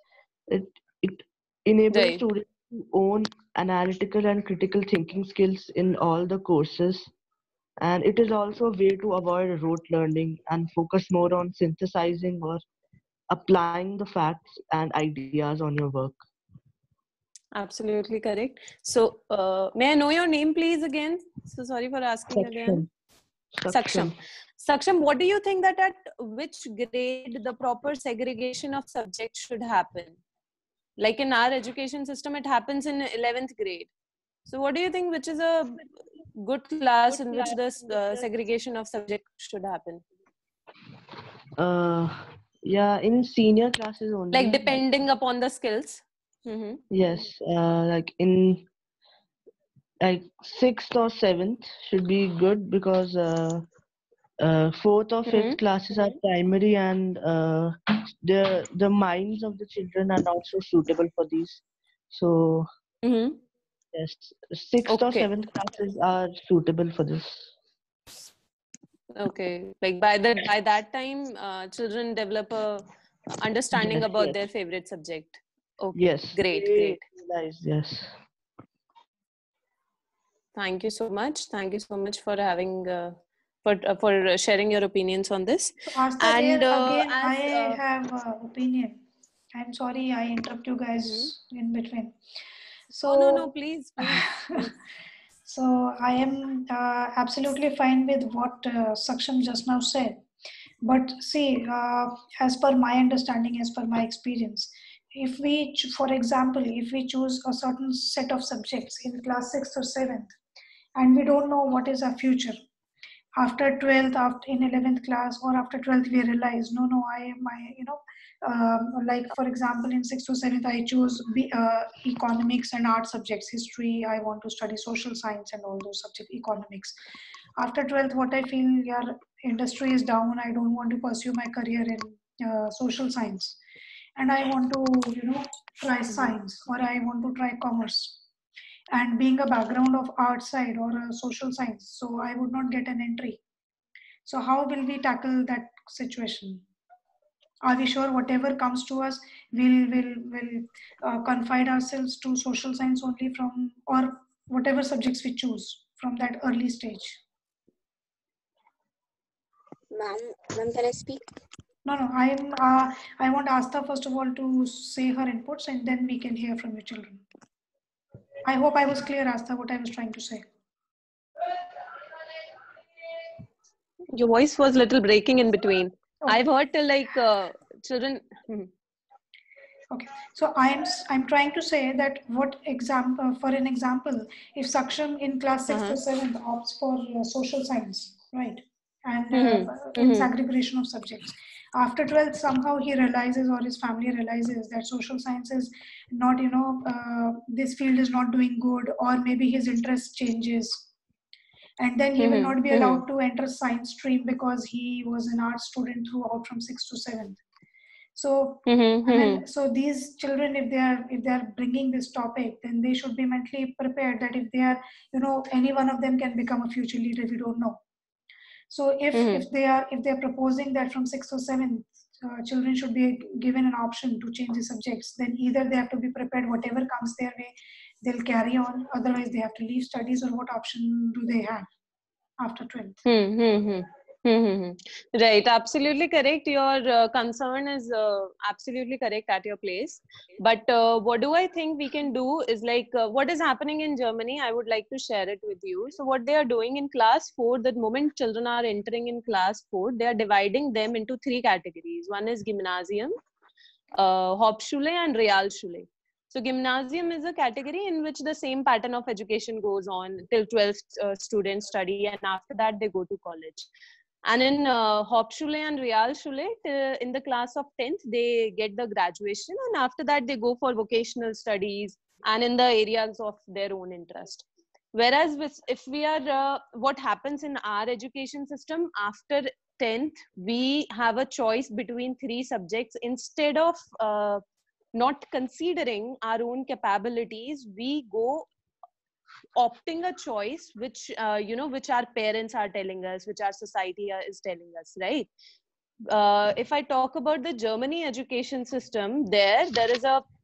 It it enables Right. students to own analytical and critical thinking skills in all the courses, and it is also a way to avoid rote learning and focus more on synthesizing or applying the facts and ideas on your work. Absolutely correct. So, uh, may I know your name, please, again? So sorry for asking again. Saksham. Saksham. Saksham. Saksham, what do you think that at which grade the proper segregation of subjects should happen? Like in our education system, it happens in eleventh grade. So what do you think, which is a good class in which this uh, segregation of subject should happen? Uh, yeah, in senior classes Like only. Like, depending upon the skills. Mm-hmm. yes, uh, like in like sixth or seventh should be good because uh, uh, fourth or fifth Mm-hmm. classes are primary, and uh, the the minds of the children are not so suitable for these. So Mm-hmm. yes, sixth or Okay. seventh classes are suitable for this. Okay. Like by that by that time, uh, children develop a understanding Yes, about yes, their favorite subject. Okay. yes. Great. They Great. realize, yes. Thank you so much. Thank you so much for having uh, for uh, for sharing your opinions on this. So Astha, And here uh, again, I as uh, have a opinion. I'm sorry I interrupt you mhm. guys in between. Oh no no So, please please please. so I am uh, absolutely fine with what uh, Saksham just now said. But see, uh, as per my understanding, as per my experience, if we, ch- for example, if we choose a certain set of subjects in class sixth or seventh, and we don't know what is our future, after twelfth, after in eleventh class or after twelfth, we realize, no, no, I am, I, you know, um, like for example, in sixth or seventh, I choose B, uh, economics and art subjects, history, I want to study social science and all those subjects, economics. After twelfth, what I feel, yeah, industry is down, I don't want to pursue my career in uh, social science. And I want to, you know, try Mhm. science or I want to try commerce, and being a background of art side or a social science, so I would not get an entry. So how will we tackle that situation? Are we sure whatever comes to us will will will uh, confine ourselves to social science only from, or whatever subjects we choose from that early stage? Ma'am, ma'am, can I speak? No, no, i'm uh, I want Astha first of all to say her inputs, and then we can hear from your children. I hope I was clear, Astha, what I was trying to say. Your voice was little breaking in between. Okay. I've heard till like uh, children. Mhm. Okay, so I'm I'm trying to say that what example, for an example, if Saksham in class sixth Uh-huh. or seventh opts for uh, social science, right, and uh, Mhm. in Mhm. segregation of subjects, after twelfth somehow he realizes or his family realizes that social science is not, you know, uh, this field is not doing good, or maybe his interest changes, and then he will Mhm. not be Mhm. allowed to enter science stream because he was an art student throughout from sixth to seventh. So Mhm. I Mhm. mean, so these children, if they are if they are bringing this topic, then they should be mentally prepared that if they are, you know, any one of them can become a future leader. We don't know. So if Mhm. if they are if they are proposing that from sixth or seventh, uh, children should be given an option to change the subjects, then either they have to be prepared, whatever comes their way, they'll carry on. Otherwise, they have to leave studies. Or what option do they have after twelfth? Hmm, hmm, hmm. Hmm, hmm, hmm. Right, absolutely correct. Your uh, concern is uh, absolutely correct at your place. But uh, what do I think we can do is like uh, what is happening in Germany. I would like to share it with you. So, what they are doing in class four, the moment children are entering in class four, they are dividing them into three categories. One is gymnasium, uh, Hauptschule, and Realschule. So gymnasium is a category in which the same pattern of education goes on till twelfth uh, students study, and after that they go to college. And in uh, Hauptschule and Realschule, till- in the class of tenth, they get the graduation, and after that they go for vocational studies and in the areas of their own interest. Whereas with, if we are, uh, what happens in our education system after tenth, we have a choice between three subjects instead of uh, not considering our own capabilities. We go opting a choice which uh, you know which our parents are telling us, which our society uh, is telling us, right? Uh, if I talk about the Germany education system, there there is a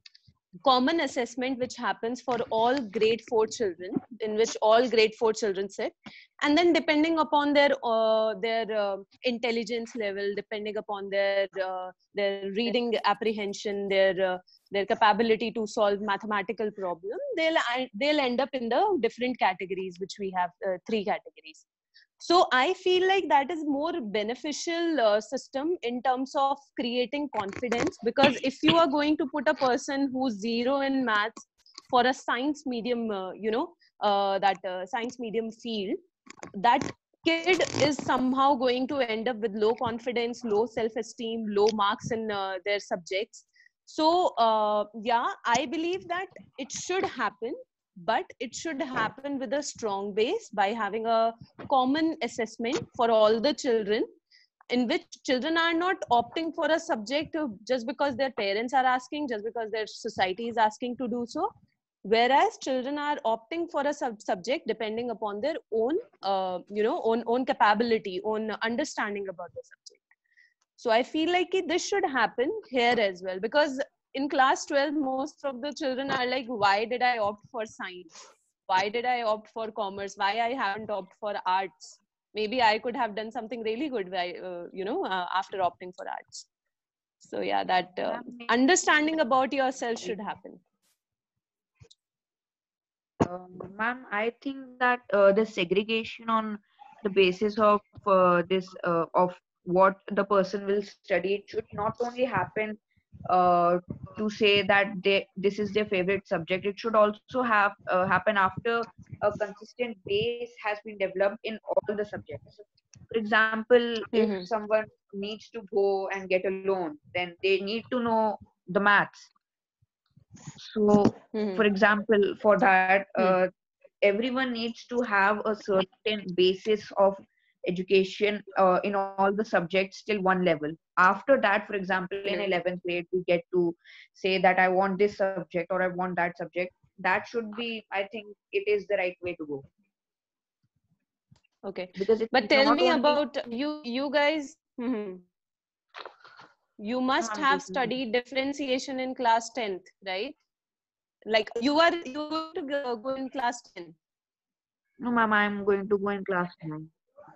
common assessment which happens for all grade four children, in which all grade four children sit, and then depending upon their uh, their uh, intelligence level, depending upon their uh, their reading apprehension, their uh, their capability to solve mathematical problem, they'll they'll end up in the different categories, which we have uh, three categories. So I feel like that is more beneficial uh, system in terms of creating confidence, because if you are going to put a person who's zero in maths for a science medium, uh, you know uh, that uh, science medium field, that kid is somehow going to end up with low confidence, low self esteem, low marks in uh, their subjects. So uh, yeah, I believe that it should happen, but it should happen with a strong base by having a common assessment for all the children, in which children are not opting for a subject just because their parents are asking, just because their society is asking to do so, whereas children are opting for a sub- subject depending upon their own uh, you know own own capability, own understanding about the subject. So I feel like it, this should happen here as well, because in class twelve most of the children are like, why did I opt for science, why did I opt for commerce, why I haven't opted for arts, maybe I could have done something really good by, uh, you know uh, after opting for arts. So yeah, that uh, Ma'am, maybe understanding about yourself should happen. Um, ma'am, I think that uh, the segregation on the basis of uh, this uh, of what the person will study, it should not only happen uh, to say that they this is their favorite subject. It should also have uh, happen after a consistent base has been developed in all the subjects. For example, if Mm-hmm. someone needs to go and get a loan, then they need to know the maths. So, Mm-hmm. for example, for that, Hmm. uh, everyone needs to have a certain basis of education uh, in all the subjects till one level. After that, for example, in Hmm. eleventh grade, we get to say that I want this subject or I want that subject. That should be, I think, it is the right way to go, Okay, because it's but tell not me only. about you you guys. Mhm. You No, must I'm have listening. studied differentiation in class tenth, right? Like you are you are going to go go in class ten. No, ma'am, I'm going to go in class nine.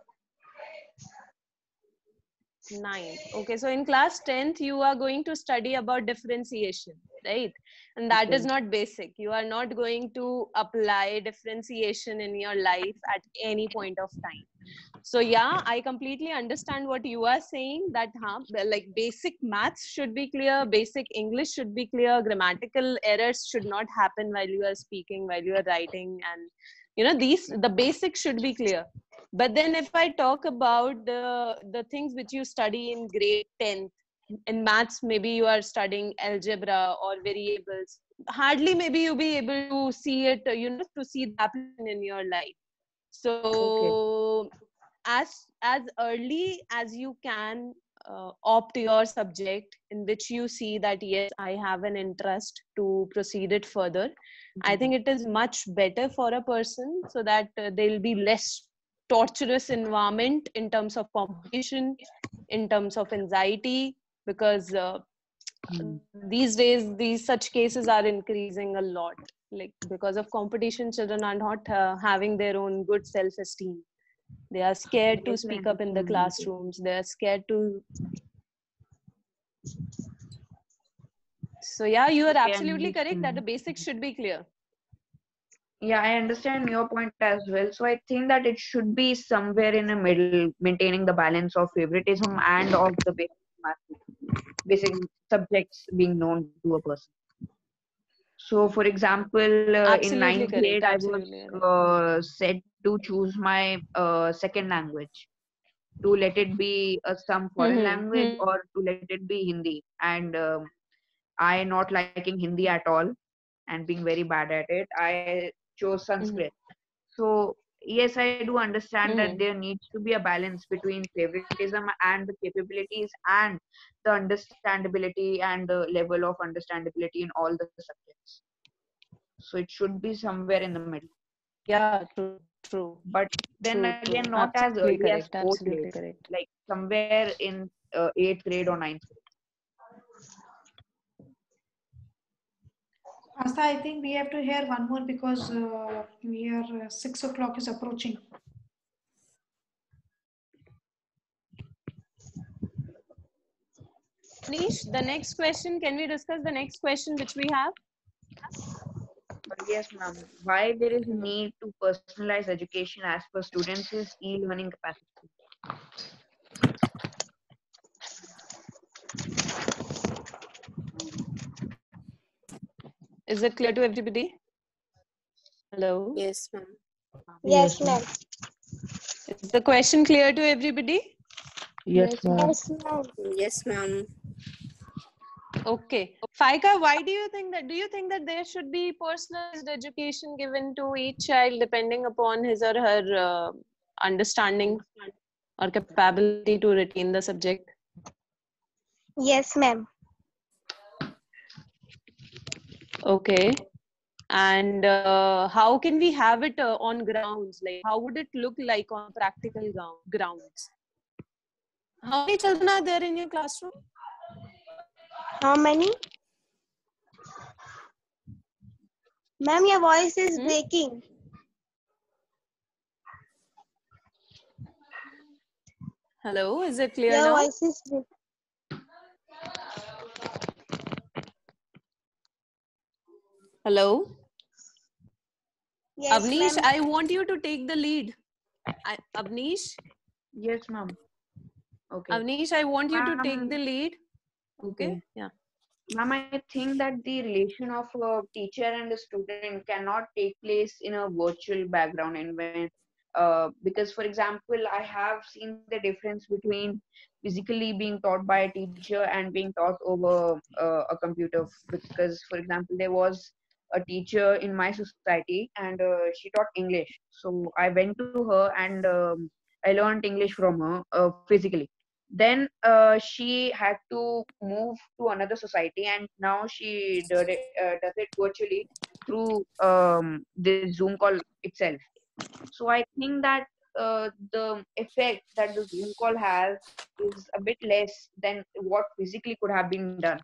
Ninth. Okay, so in class tenth, you are going to study about differentiation, right? And that is Okay. not basic. You are not going to apply differentiation in your life at any point of time. So yeah, I completely understand what you are saying, that huh, like basic maths should be clear, basic English should be clear, grammatical errors should not happen while you are speaking, while you are writing, and you know these the basics should be clear. But then if I talk about the the things which you study in grade tenth, in maths maybe you are studying algebra or variables, hardly maybe you'll be able to see it, you know to see the application in your life. Okay. So as as early as you can uh, opt your subject in which you see that yes, I have an interest to proceed it further. I think Mhm. it is much better for a person, so that uh, there'll be less torturous environment in terms of competition, in terms of anxiety, because uh, Mm. these days these such cases are increasing a lot, like because of competition children are not uh, having their own good self esteem. They are scared to Yes, I speak up in the understand you. classrooms, they are scared to. So yeah, you are Okay, I'm absolutely correct that the listening. basics should be clear. Yeah, I understand your point as well. So I think that it should be somewhere in the middle, maintaining the balance of favoritism and of the basic math- basic subjects being known to a person. So, for example, uh, in Absolutely ninth correct, grade, I was absolutely correct. uh, said to choose my uh, second language, to let it be uh, some foreign Mm-hmm. language or to let it be Hindi. And um, I not liking Hindi at all and being very bad at it, I chose Mm-hmm. Sanskrit. So yes, I do understand that Mm-hmm. there needs to be a balance between favoritism and the capabilities and the understandability and the level of understandability in all the subjects. So it should be somewhere in the middle. Yeah, true, true, But then true, again, true. not as Absolutely early as correct, fourth absolutely grade, correct. like somewhere in uh, eighth grade or ninth grade. Astha, I think we have to hear one more because uh, we are uh, six o'clock is approaching. Nish, the next question, can we discuss the next question which we have? Uh, yes, ma'am. Why there is need to personalize education as per students' e-learning capacity? Is it clear to everybody? Hello? Yes, ma'am. Yes, Yes, ma'am. ma'am. Is the question clear to everybody? Yes, Yes, ma'am. Yes, ma'am. Yes, ma'am. Okay. Faika, why do you think that? Do you think that there should be personalized education given to each child depending upon his or her uh, understanding or capability to retain the subject? Yes, ma'am. Okay. And uh, how can we have it uh, on grounds? Like, how would it look like on practical ground, grounds? How many children are there in your classroom? How many? Ma'am, your voice is Hmm? breaking. Hello, is it clear Your now? voice is breaking. Hello? Yes, Avnish, ma'am. I want you to take the lead. I, Avnish, Yes, ma'am. Okay. Avnish, I want you to take Ma'am, the lead. Okay, okay. yeah. Ma'am, I think that the relation of a teacher and a student cannot take place in a virtual background environment. Uh, because, for example, I have seen the difference between physically being taught by a teacher and being taught over uh, a computer. Because, for example, there was a teacher in my society and uh, she taught English. So I went to her and um, I learned English from her uh, physically. Then uh, she had to move to another society and now she did it, uh, does it virtually through um, the Zoom call itself. So I think that uh, the effect that the Zoom call has is a bit less than what physically could have been done.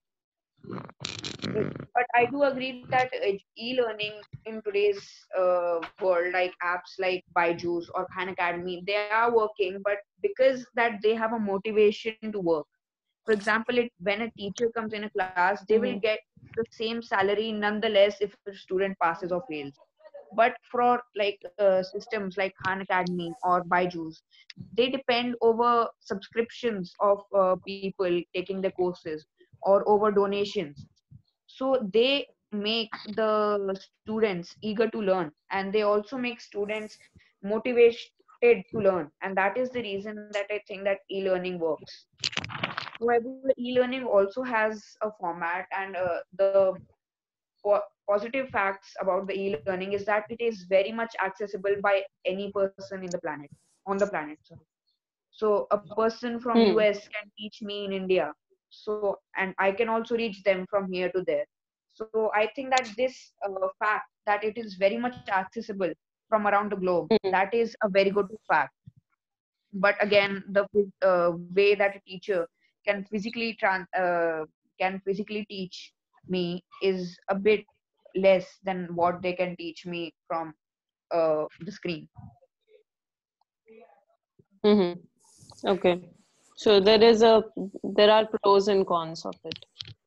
But but I do agree that uh, e-learning in today's uh, world, like apps like Byju's or Khan Academy, they are working, but because that they have a motivation to work. For example, it, when a teacher comes in a class, they will Mm-hmm. get the same salary nonetheless if a student passes or fails. But for like uh, systems like Khan Academy or Byju's, they depend over subscriptions of uh, people taking the courses or over donations. So they make the students eager to learn, and they also make students motivated to learn, and that is the reason that I think that e-learning works. However, e-learning also has a format, and uh, the po- positive facts about the e-learning is that it is very much accessible by any person in the planet, on the planet. Sorry. So a person from Hmm. U S can teach me in India. So and I can also reach them from here to there. So I think that this uh, fact that it is very much accessible from around the globe, Hmm. that is a very good fact. But again, the phys- uh, way that a teacher can physically tran- uh, can physically teach me is a bit less than what they can teach me from uh, the screen. Mm-hmm. Okay. So there is a there are pros and cons of it.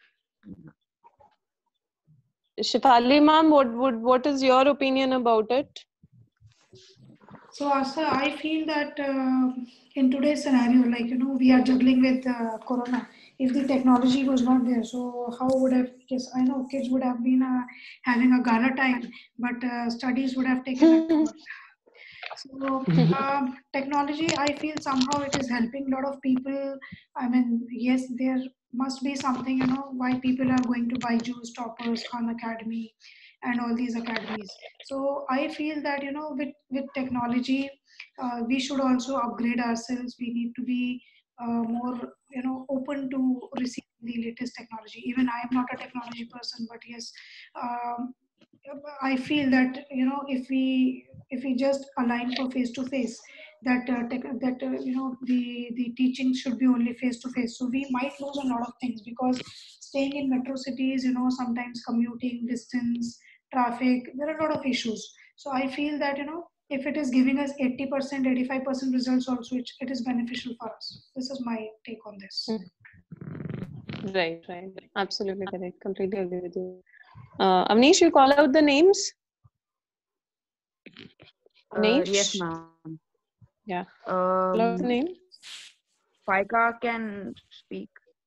Shifali ma'am, what would what is your opinion about it? So, Asa, I feel that uh, in today's scenario, like, you know, we are juggling with uh, Corona. If the technology was not there, so how would have, yes, I know kids would have been uh, having a gala time, but uh, studies would have taken a toll. So, um, technology, I feel somehow it is helping a lot of people. I mean, yes, there must be something, you know, why people are going to buy Juice Toppers, Khan Academy, and all these academies. So, I feel that, you know, with, with technology, uh, we should also upgrade ourselves. We need to be uh, more, you know, open to receiving the latest technology. Even I am not a technology person, but yes, um, I feel that, you know, if we if we just align for face to face, that uh, tech, that uh, you know the the teaching should be only face to face. So we might lose a lot of things because staying in metro cities, you know, sometimes commuting distance, traffic, there are a lot of issues. So I feel that, you know, if it is giving us eighty percent, eighty-five percent results also, it, it is beneficial for us. This is my take on this. Right, right. Absolutely correct. Completely agree with you. Uh, Avnish, you call out the names? Uh, yes, Avnish? ma'am. Yeah. Call out the Um, name. Faika can speak.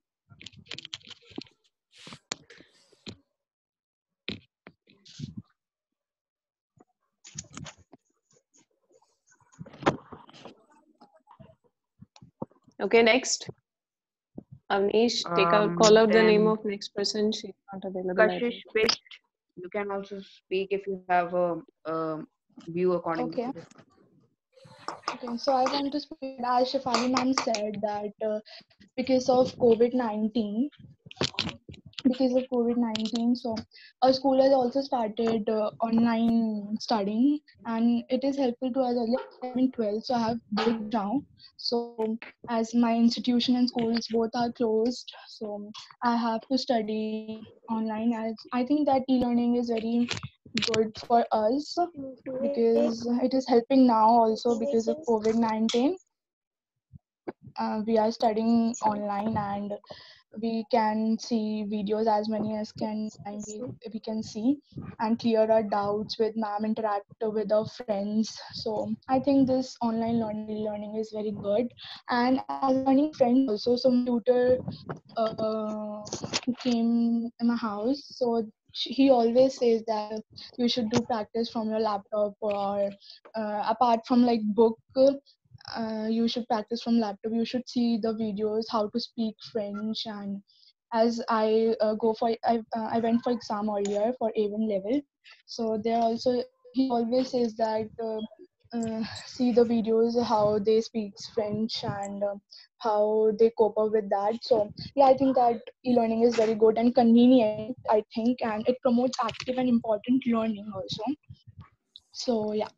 Okay, next. Avnish, take out, Um, call out the name then of next person. She's not available, I Kashish think. Pest, you can also speak if you have a, a view according Okay. to this. Okay, so I want to speak that as Shafali ma'am said that uh, because of COVID nineteen, because of COVID nineteen, so our school has also started uh, online studying, and it is helpful to us. Like I am in twelfth, so I have board now. So as my institution and schools both are closed, so I have to study online. As I think that e-learning is very good for us because it is helping now also because of COVID nineteen. Uh, we are studying online and we can see videos as many as can time we, we can see and clear our doubts with ma'am, interact with our friends. So I think this online learning learning is very good. And as learning friends also, so my tutor uh, who came in my house, so sh- he always says that you should do practice from your laptop or uh, apart from like book, uh, you should practice from laptop. You should see the videos how to speak French. And as I uh, go for I, uh, I went for exam earlier for A one level, so there also he always says that uh, uh, see the videos how they speak French and uh, how they cope up with that. So yeah, I think that e-learning is very good and convenient, I think, and it promotes active and important learning also. So yeah.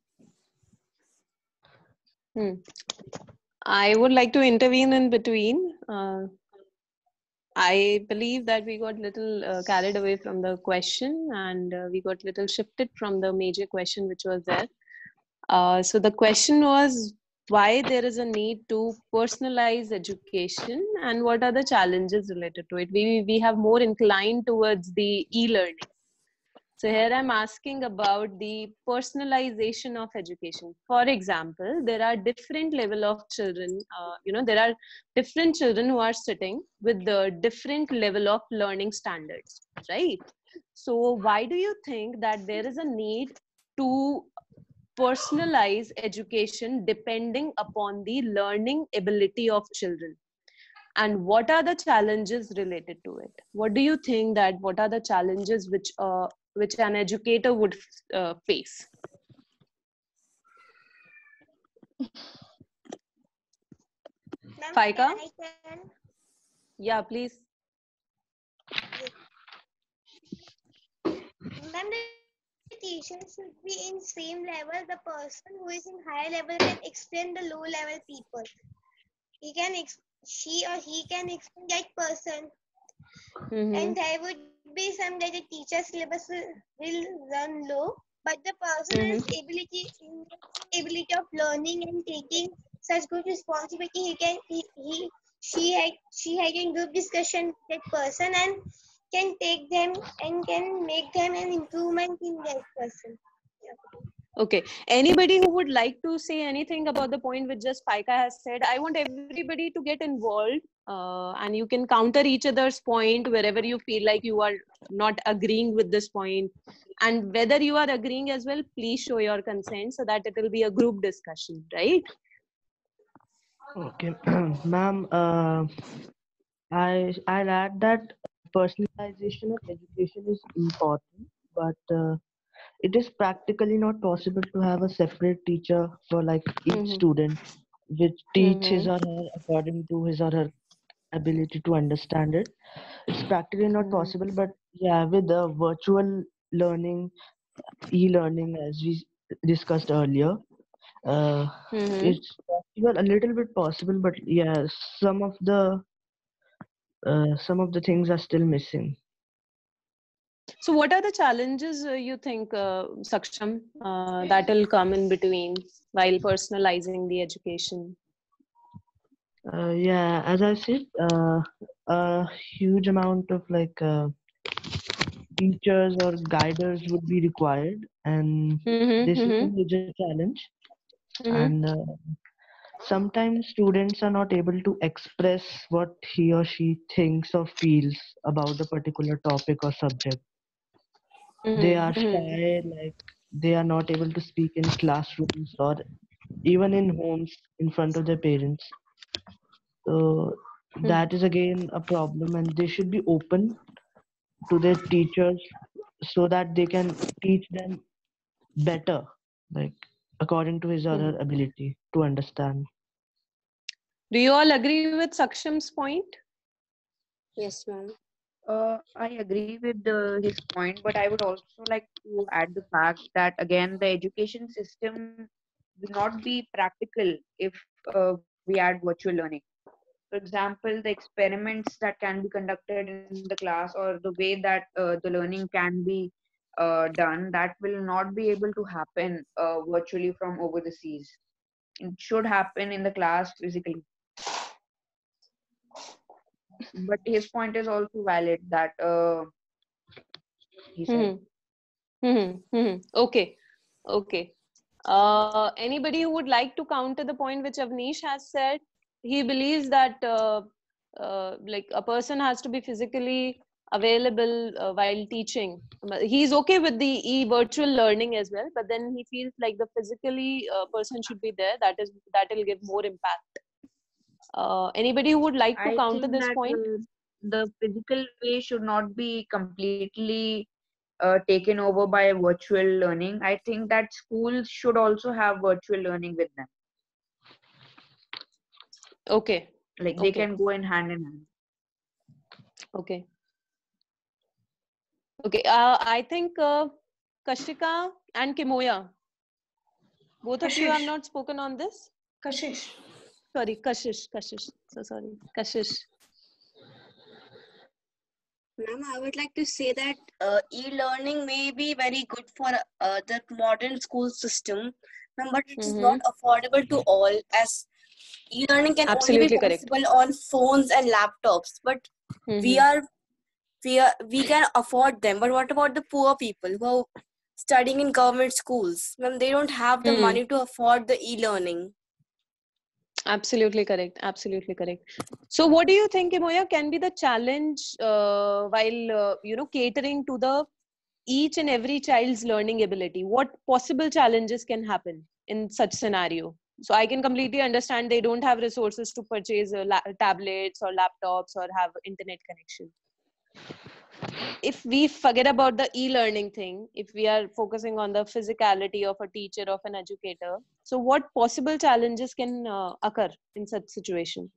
Hmm. I would like to intervene in between. Uh, I believe that we got little uh, carried away from the question and uh, we got little shifted from the major question which was there. Uh, so the question was why there is a need to personalize education and what are the challenges related to it. We, we have more inclined towards the e-learning. So here I'm asking about the personalization of education. For example, there are different level of children, uh, you know, there are different children who are sitting with the different level of learning standards, right? So why do you think that there is a need to personalize education depending upon the learning ability of children? And what are the challenges related to it? What do you think that what are the challenges which uh, which an educator would uh, face? Ma'am, Faika? can I turn? Yeah, please. Ma'am, the teacher should be in same level. The person who is in higher level can explain the low level people. He can, ex- she or he can explain that person, Mm-hmm. and there would be some that the teacher syllabus will, will run low, but the person has Mm-hmm. ability ability of learning and taking such good responsibility. He can he, he she had she had a group discussion with that person and can take them and can make them an improvement in that person. Okay. Anybody who would like to say anything about the point which just Faika has said? I want everybody to get involved uh, and you can counter each other's point wherever you feel like you are not agreeing with this point. And whether you are agreeing as well, please show your consent so that it will be a group discussion, right? Okay, ma'am. Uh, I I'll add that personalization of education is important, but uh, it is practically not possible to have a separate teacher for like each Mm-hmm. student, which teach his Mm-hmm. or her according to his or her ability to understand it. It's practically not Mm-hmm. possible, but yeah, with the virtual learning, e-learning, as we discussed earlier, uh, Mm-hmm. it's Well, a little bit possible, but yeah, some of the uh, some of the things are still missing. So what are the challenges uh, you think, uh, Saksham, uh, that will come in between while personalizing the education? Uh, yeah, as I said, uh, a huge amount of like uh, teachers or guiders would be required, and Mm-hmm, this is a mm-hmm, major challenge. mm-hmm, And uh, sometimes students are not able to express what he or she thinks or feels about the particular topic or subject. They are mm-hmm, shy, like they are not able to speak in classrooms or even in homes in front of their parents. So mm-hmm. that is again a problem, and they should be open to their teachers so that they can teach them better, like according to his or her ability to understand. Do you all agree with Saksham's point? Yes, ma'am. Uh, I agree with uh, his point, but I would also like to add the fact that again, the education system will not be practical if uh, we add virtual learning. For example, the experiments that can be conducted in the class or the way that uh, the learning can be uh, done, that will not be able to happen uh, virtually from over the seas. It should happen in the class physically. But his point is also valid that uh, he said. Mm-hmm, mm-hmm, mm-hmm. Okay, okay. Uh, anybody who would like to counter the point which Avnish has said? He believes that uh, uh, like a person has to be physically available uh, while teaching. But he's okay with the e virtual learning as well, but then he feels like the physically uh, person should be there. That is that will give more impact. Uh, anybody who would like to I counter think this that point? uh, the physical way should not be completely uh, taken over by virtual learning. I think that schools should also have virtual learning with them. Okay, Like they okay, can go in hand in hand. okay, okay. Uh, I think uh, Kashika and Kimoya, both of you have Kashish. not spoken on this. Kashish. Sorry, Kashish, Kashish. So sorry, Kashish. Ma'am, I would like to say that uh, e-learning may be very good for uh, the modern school system, ma'am, but it is not Mm-hmm. affordable to all, as e-learning can only be Absolutely correct. possible on phones and laptops. But we Mm-hmm. are we are we can afford them. But what about the poor people who are studying in government schools? Ma'am, they don't have the Mm-hmm. money to afford the e-learning. Absolutely correct. Absolutely correct. So, what do you think, Imoya, can be the challenge uh, while uh, you know catering to the each and every child's learning ability? What possible challenges can happen in such scenario? So, I can completely understand they don't have resources to purchase uh, la- tablets or laptops or have internet connection. If we forget about the e-learning thing, if we are focusing on the physicality of a teacher, of an educator, so what possible challenges can uh, occur in such situation?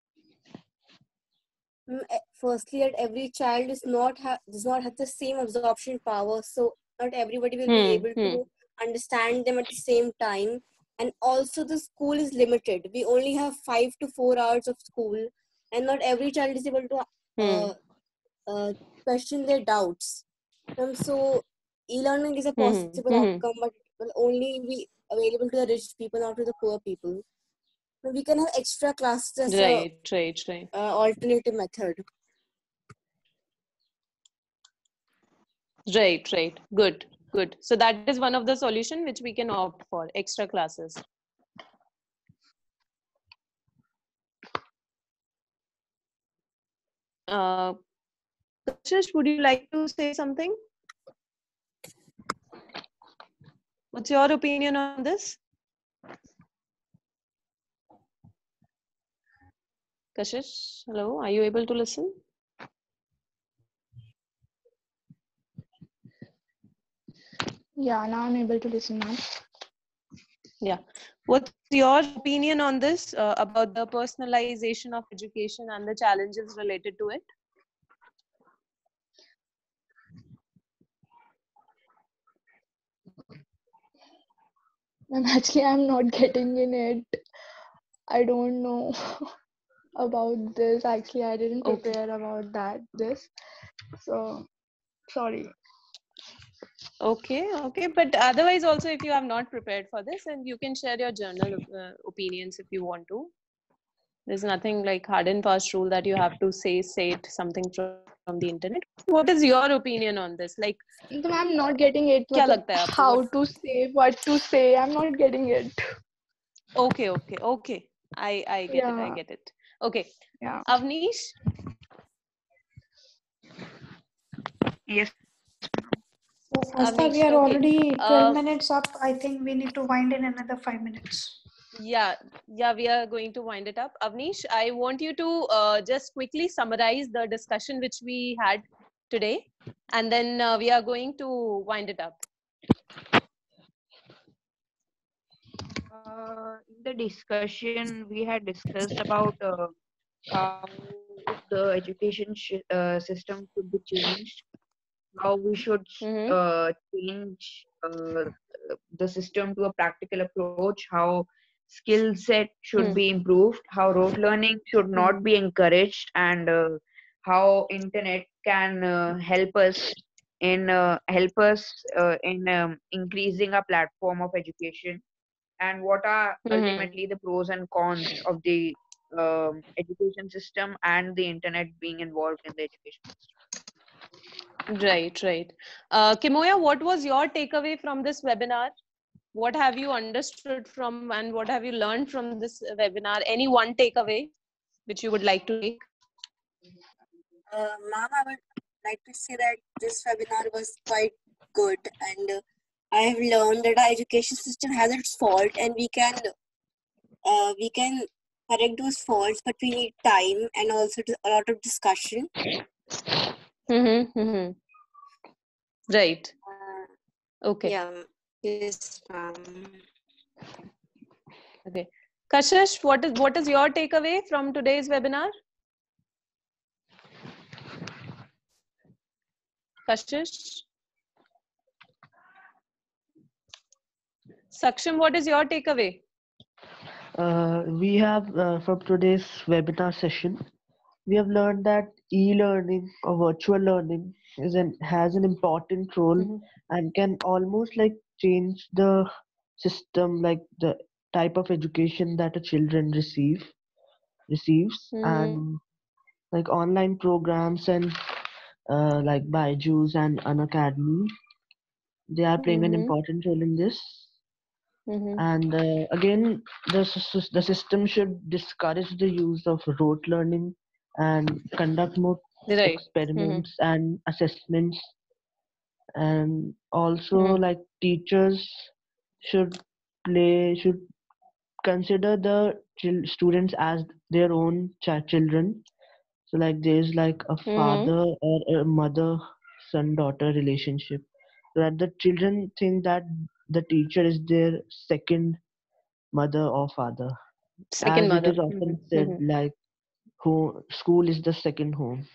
Mm, eh, Firstly, that every child is not ha- does not have the same absorption power, so not everybody will be Hmm. able Hmm. to understand them at the same time. And also, the school is limited. We only have five to four hours of school, and not every child is able to Hmm. uh, uh, question their doubts. Um, so, e-learning is a Hmm. possible Hmm. outcome, but it will only be available to the rich people, not to the poor people. We can have extra classes as a Right. Right. Right. uh, alternative method. Right. Right. Good. Good. So that is one of the solution which we can opt for, extra classes. Uh, Kashish, would you like to say something? What's your opinion on this? Kashish, hello, are you able to listen? Yeah, now I'm able to listen now. Yeah. What's your opinion on this uh, about the personalization of education and the challenges related to it? And actually, I'm not getting in it. I don't know about this. Actually, I didn't Okay. prepare about that. This. So sorry. Okay, okay. But otherwise, also, if you have not prepared for this, and you can share your journal uh, opinions if you want to. There's nothing like hard and fast rule that you have to say say it something from the internet. What is your opinion on this? Like, तो I'm not getting it. क्या मतलब लगता है आपको? how What? to say, what to say. I'm not getting it. Okay, okay, okay. I I get it. I Yeah, get it. Okay, yeah. Avnish. Yes. So, Astha, we Avnish. are Okay. already twelve Uh, minutes up. I think we need to wind in another five minutes. yeah, yeah. We are going to wind it up. Avnish, I want you to uh, just quickly summarize the discussion which we had today, and then uh, we are going to wind it up. Uh, in the discussion, we had discussed about uh, how the education sh- uh, system should be changed, how we should Mm-hmm. uh, change uh, the system to a practical approach, how skill set should Hmm. be improved, how rote learning should Hmm. not be encouraged, and uh, how internet can uh, help us in uh, help us uh, in um, increasing our platform of education, and what are Mm-hmm. ultimately the pros and cons of the um, education system and the internet being involved in the education system. Right, right. Uh, Kimoya, what was your takeaway from this webinar? What have you understood from and what have you learned from this webinar? Any one takeaway which you would like to take? Uh, ma'am, I would like to say that this webinar was quite good, and uh, I have learned that our education system has its fault, and we can uh, we can correct those faults, but we need time and also a lot of discussion. Mm-hmm, mm-hmm. Right. Uh, Okay. yeah, yes, ma'am. Okay. Kashish, what is what is your takeaway from today's webinar? Kashish? Saksham, what is your takeaway? Uh, we have uh, from today's webinar session, we have learned that e-learning or virtual learning is an has an important role Mm-hmm. and can almost like change the system, like the type of education that a children receive receives, Mm-hmm. and like online programs and uh, like Byju's and Unacademy, they are playing an Mm-hmm. important role in this. Mm-hmm. And uh, again, the, sys- the system should discourage the use of rote learning and conduct more Right. Mm-hmm. experiments and assessments. And also, Mm-hmm. like teachers should play, should consider the chil- students as their own ch- children. So, like, there's like a Mm-hmm. father or a mother son daughter relationship. So that the children think that the teacher is their second mother or father, Second as it mother. is often Mm-hmm. said, Mm-hmm. like home, school is the second home.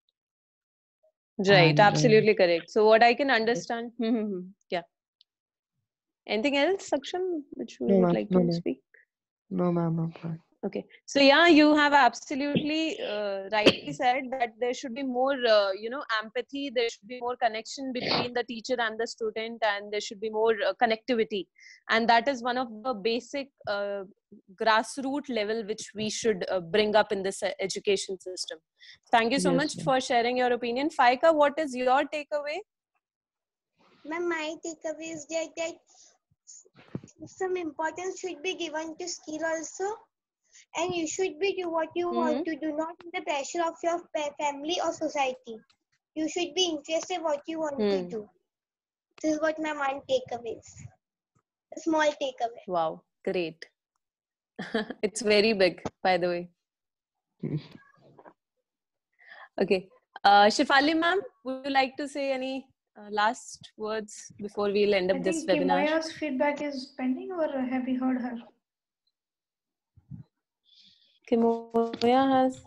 Right. And uh, Absolutely correct. So what I can understand. Mm-hmm. Yeah. Anything else, Saksham, which you no, would ma'am, like no, to ma'am, speak? no, ma'am, I'm fine. Okay. So yeah, you have absolutely uh, rightly said that there should be more, uh, you know, empathy. There should be more connection between the teacher and the student, and there should be more uh, connectivity. And that is one of the basic uh, grassroots level which we should uh, bring up in this uh, education system. Thank you so Yes, much ma'am. for sharing your opinion. Faika, what is your takeaway? Ma'am, my takeaway is that, that some importance should be given to skill also, and you should be do what you Mm-hmm. want to do, not in the pressure of your pa- family or society. You should be interested what you want to Hmm. do. This is what my one takeaway is. A small takeaway. Wow, great. It's very big, by the way. Okay. Uh, Shifali ma'am, would you like to say any uh, last words before we'll end I up this think webinar? Kimoya's feedback is pending, or have you heard her? Kimoya has.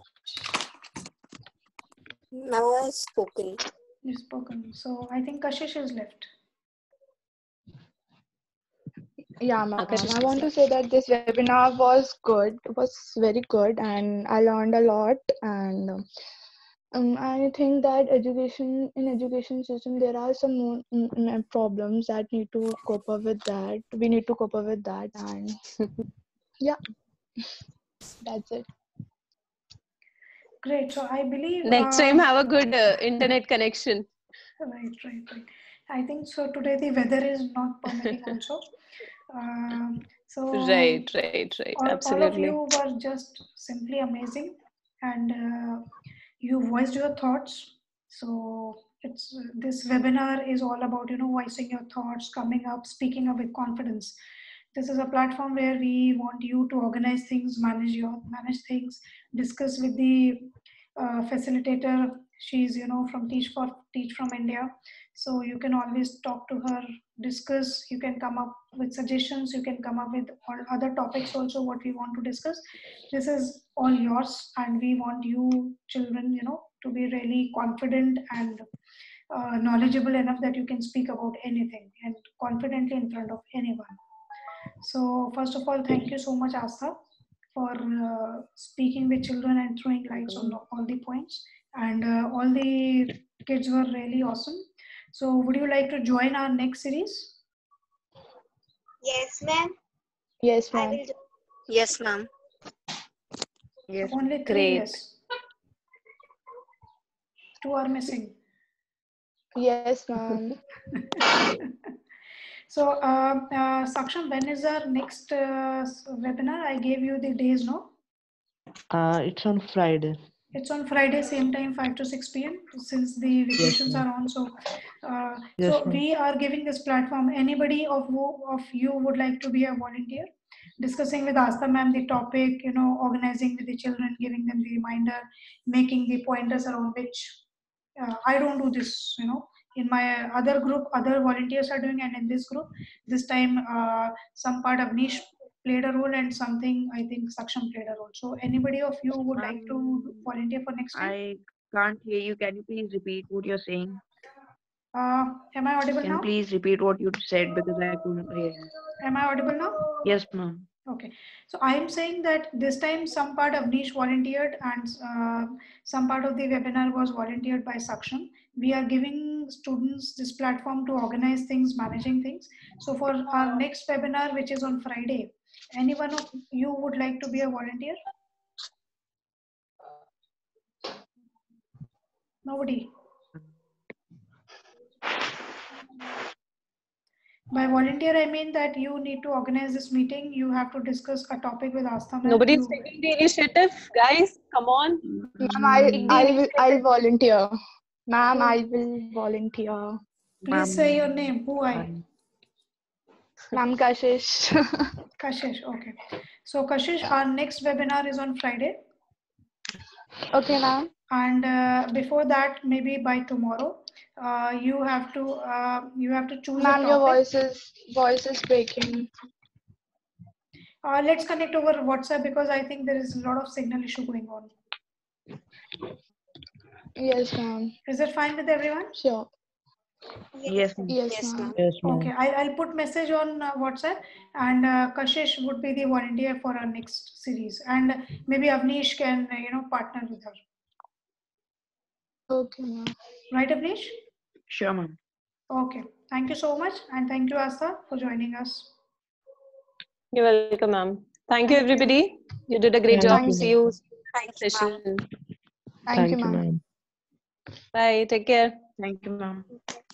Now I've spoken. You've spoken. So I think Kashish is left. Yeah, ma'am. Akash, I want to say that this webinar was good. It was very good, and I learned a lot. And um, um, I think that education in education system there are some more, mm, mm, problems that need to cope up with that. We need to cope up with that, and yeah, that's it. Great. So I believe. Next time, Uh, have a good uh, internet connection. right, right, right. I think so. Today the weather is not permitting also. Um, so Right, right, right. all, all of Absolutely. you were just simply amazing, and uh, you voiced your thoughts. So it's this webinar is all about you know voicing your thoughts, coming up, speaking up with confidence. This is a platform where we want you to organize things, manage your manage things, discuss with the uh, facilitator. She's you know from Teach for Teach from India, so you can always talk to her, discuss. You can come up with suggestions. You can come up with all other topics also what we want to discuss. This is all yours, and we want you children you know to be really confident and uh, knowledgeable enough that you can speak about anything and confidently in front of anyone. So first of all, thank you so much, Astha, for uh, speaking with children and throwing lights on the, all the points. And uh, all the kids were really awesome. So would you like to join our next series? Yes, ma'am. Yes, I ma'am. will. Yes, ma'am. Yes, Only three Great. yes. Two are missing. Yes, ma'am. So, uh, uh, Saksham, when is our next uh, webinar? I gave you the days, no? Uh, it's on Friday. It's on Friday, same time, five to six p m since the vacations ma'am. are on. So, uh, Yes, so ma'am. we are giving this platform. Anybody of who, of you would like to be a volunteer? Discussing with Astha ma'am the topic, you know, organizing with the children, giving them the reminder, making the pointers around which uh, I don't do this, you know. In my other group, other volunteers are doing, and in this group, this time uh, some part of niche played a role and something I think Saksham played a role. So anybody of you would like to Um, volunteer for next time? I can't hear you. Can you please repeat what you're saying? Uh, am I audible Can you now? please repeat what you said because I couldn't hear you? Am I audible now? Yes, ma'am. Okay, so I am saying that this time some part of niche volunteered and uh, some part of the webinar was volunteered by Saksham. We are giving students this platform to organize things, managing things. So for our next webinar, which is on Friday, any one of you would like to be a volunteer? Nobody. By volunteer, I mean that you need to organize this meeting. You have to discuss a topic with Astha ma'am. Nobody's You taking the initiative, guys. Come on, Ma'am, I, take the I will, initiative. I'll volunteer. Ma'am, who, I will volunteer. please say your Ma'am, name. Who I? fine. Ma'am Kashish. Kashish. Okay. So Kashish, our next webinar is on Friday. Okay, ma'am. And uh, before that, maybe by tomorrow, uh, you have to uh, you have to choose a Ma'am, your topic. voice is voice is breaking. Uh, let's connect over WhatsApp because I think there is a lot of signal issue going on. Yes, ma'am. Is it fine with everyone? Sure. Yes, ma'am. Yes, Yes, ma'am. ma'am. Yes, ma'am. Okay, I, I'll put message on uh, WhatsApp, and uh, Kashish would be the volunteer for our next series, and maybe Avnish can uh, you know partner with her. Okay, ma'am. Right, Avnish? Sure, ma'am. Okay. Thank you so much, and thank you, Astha, for joining us. You're welcome, ma'am. Thank you, Thank you. everybody. You did a great Thank job. you, See ma'am. you Thank you, ma'am. session. Thank you, Thank you, ma'am. ma'am. Bye. Take care. Thank you, ma'am.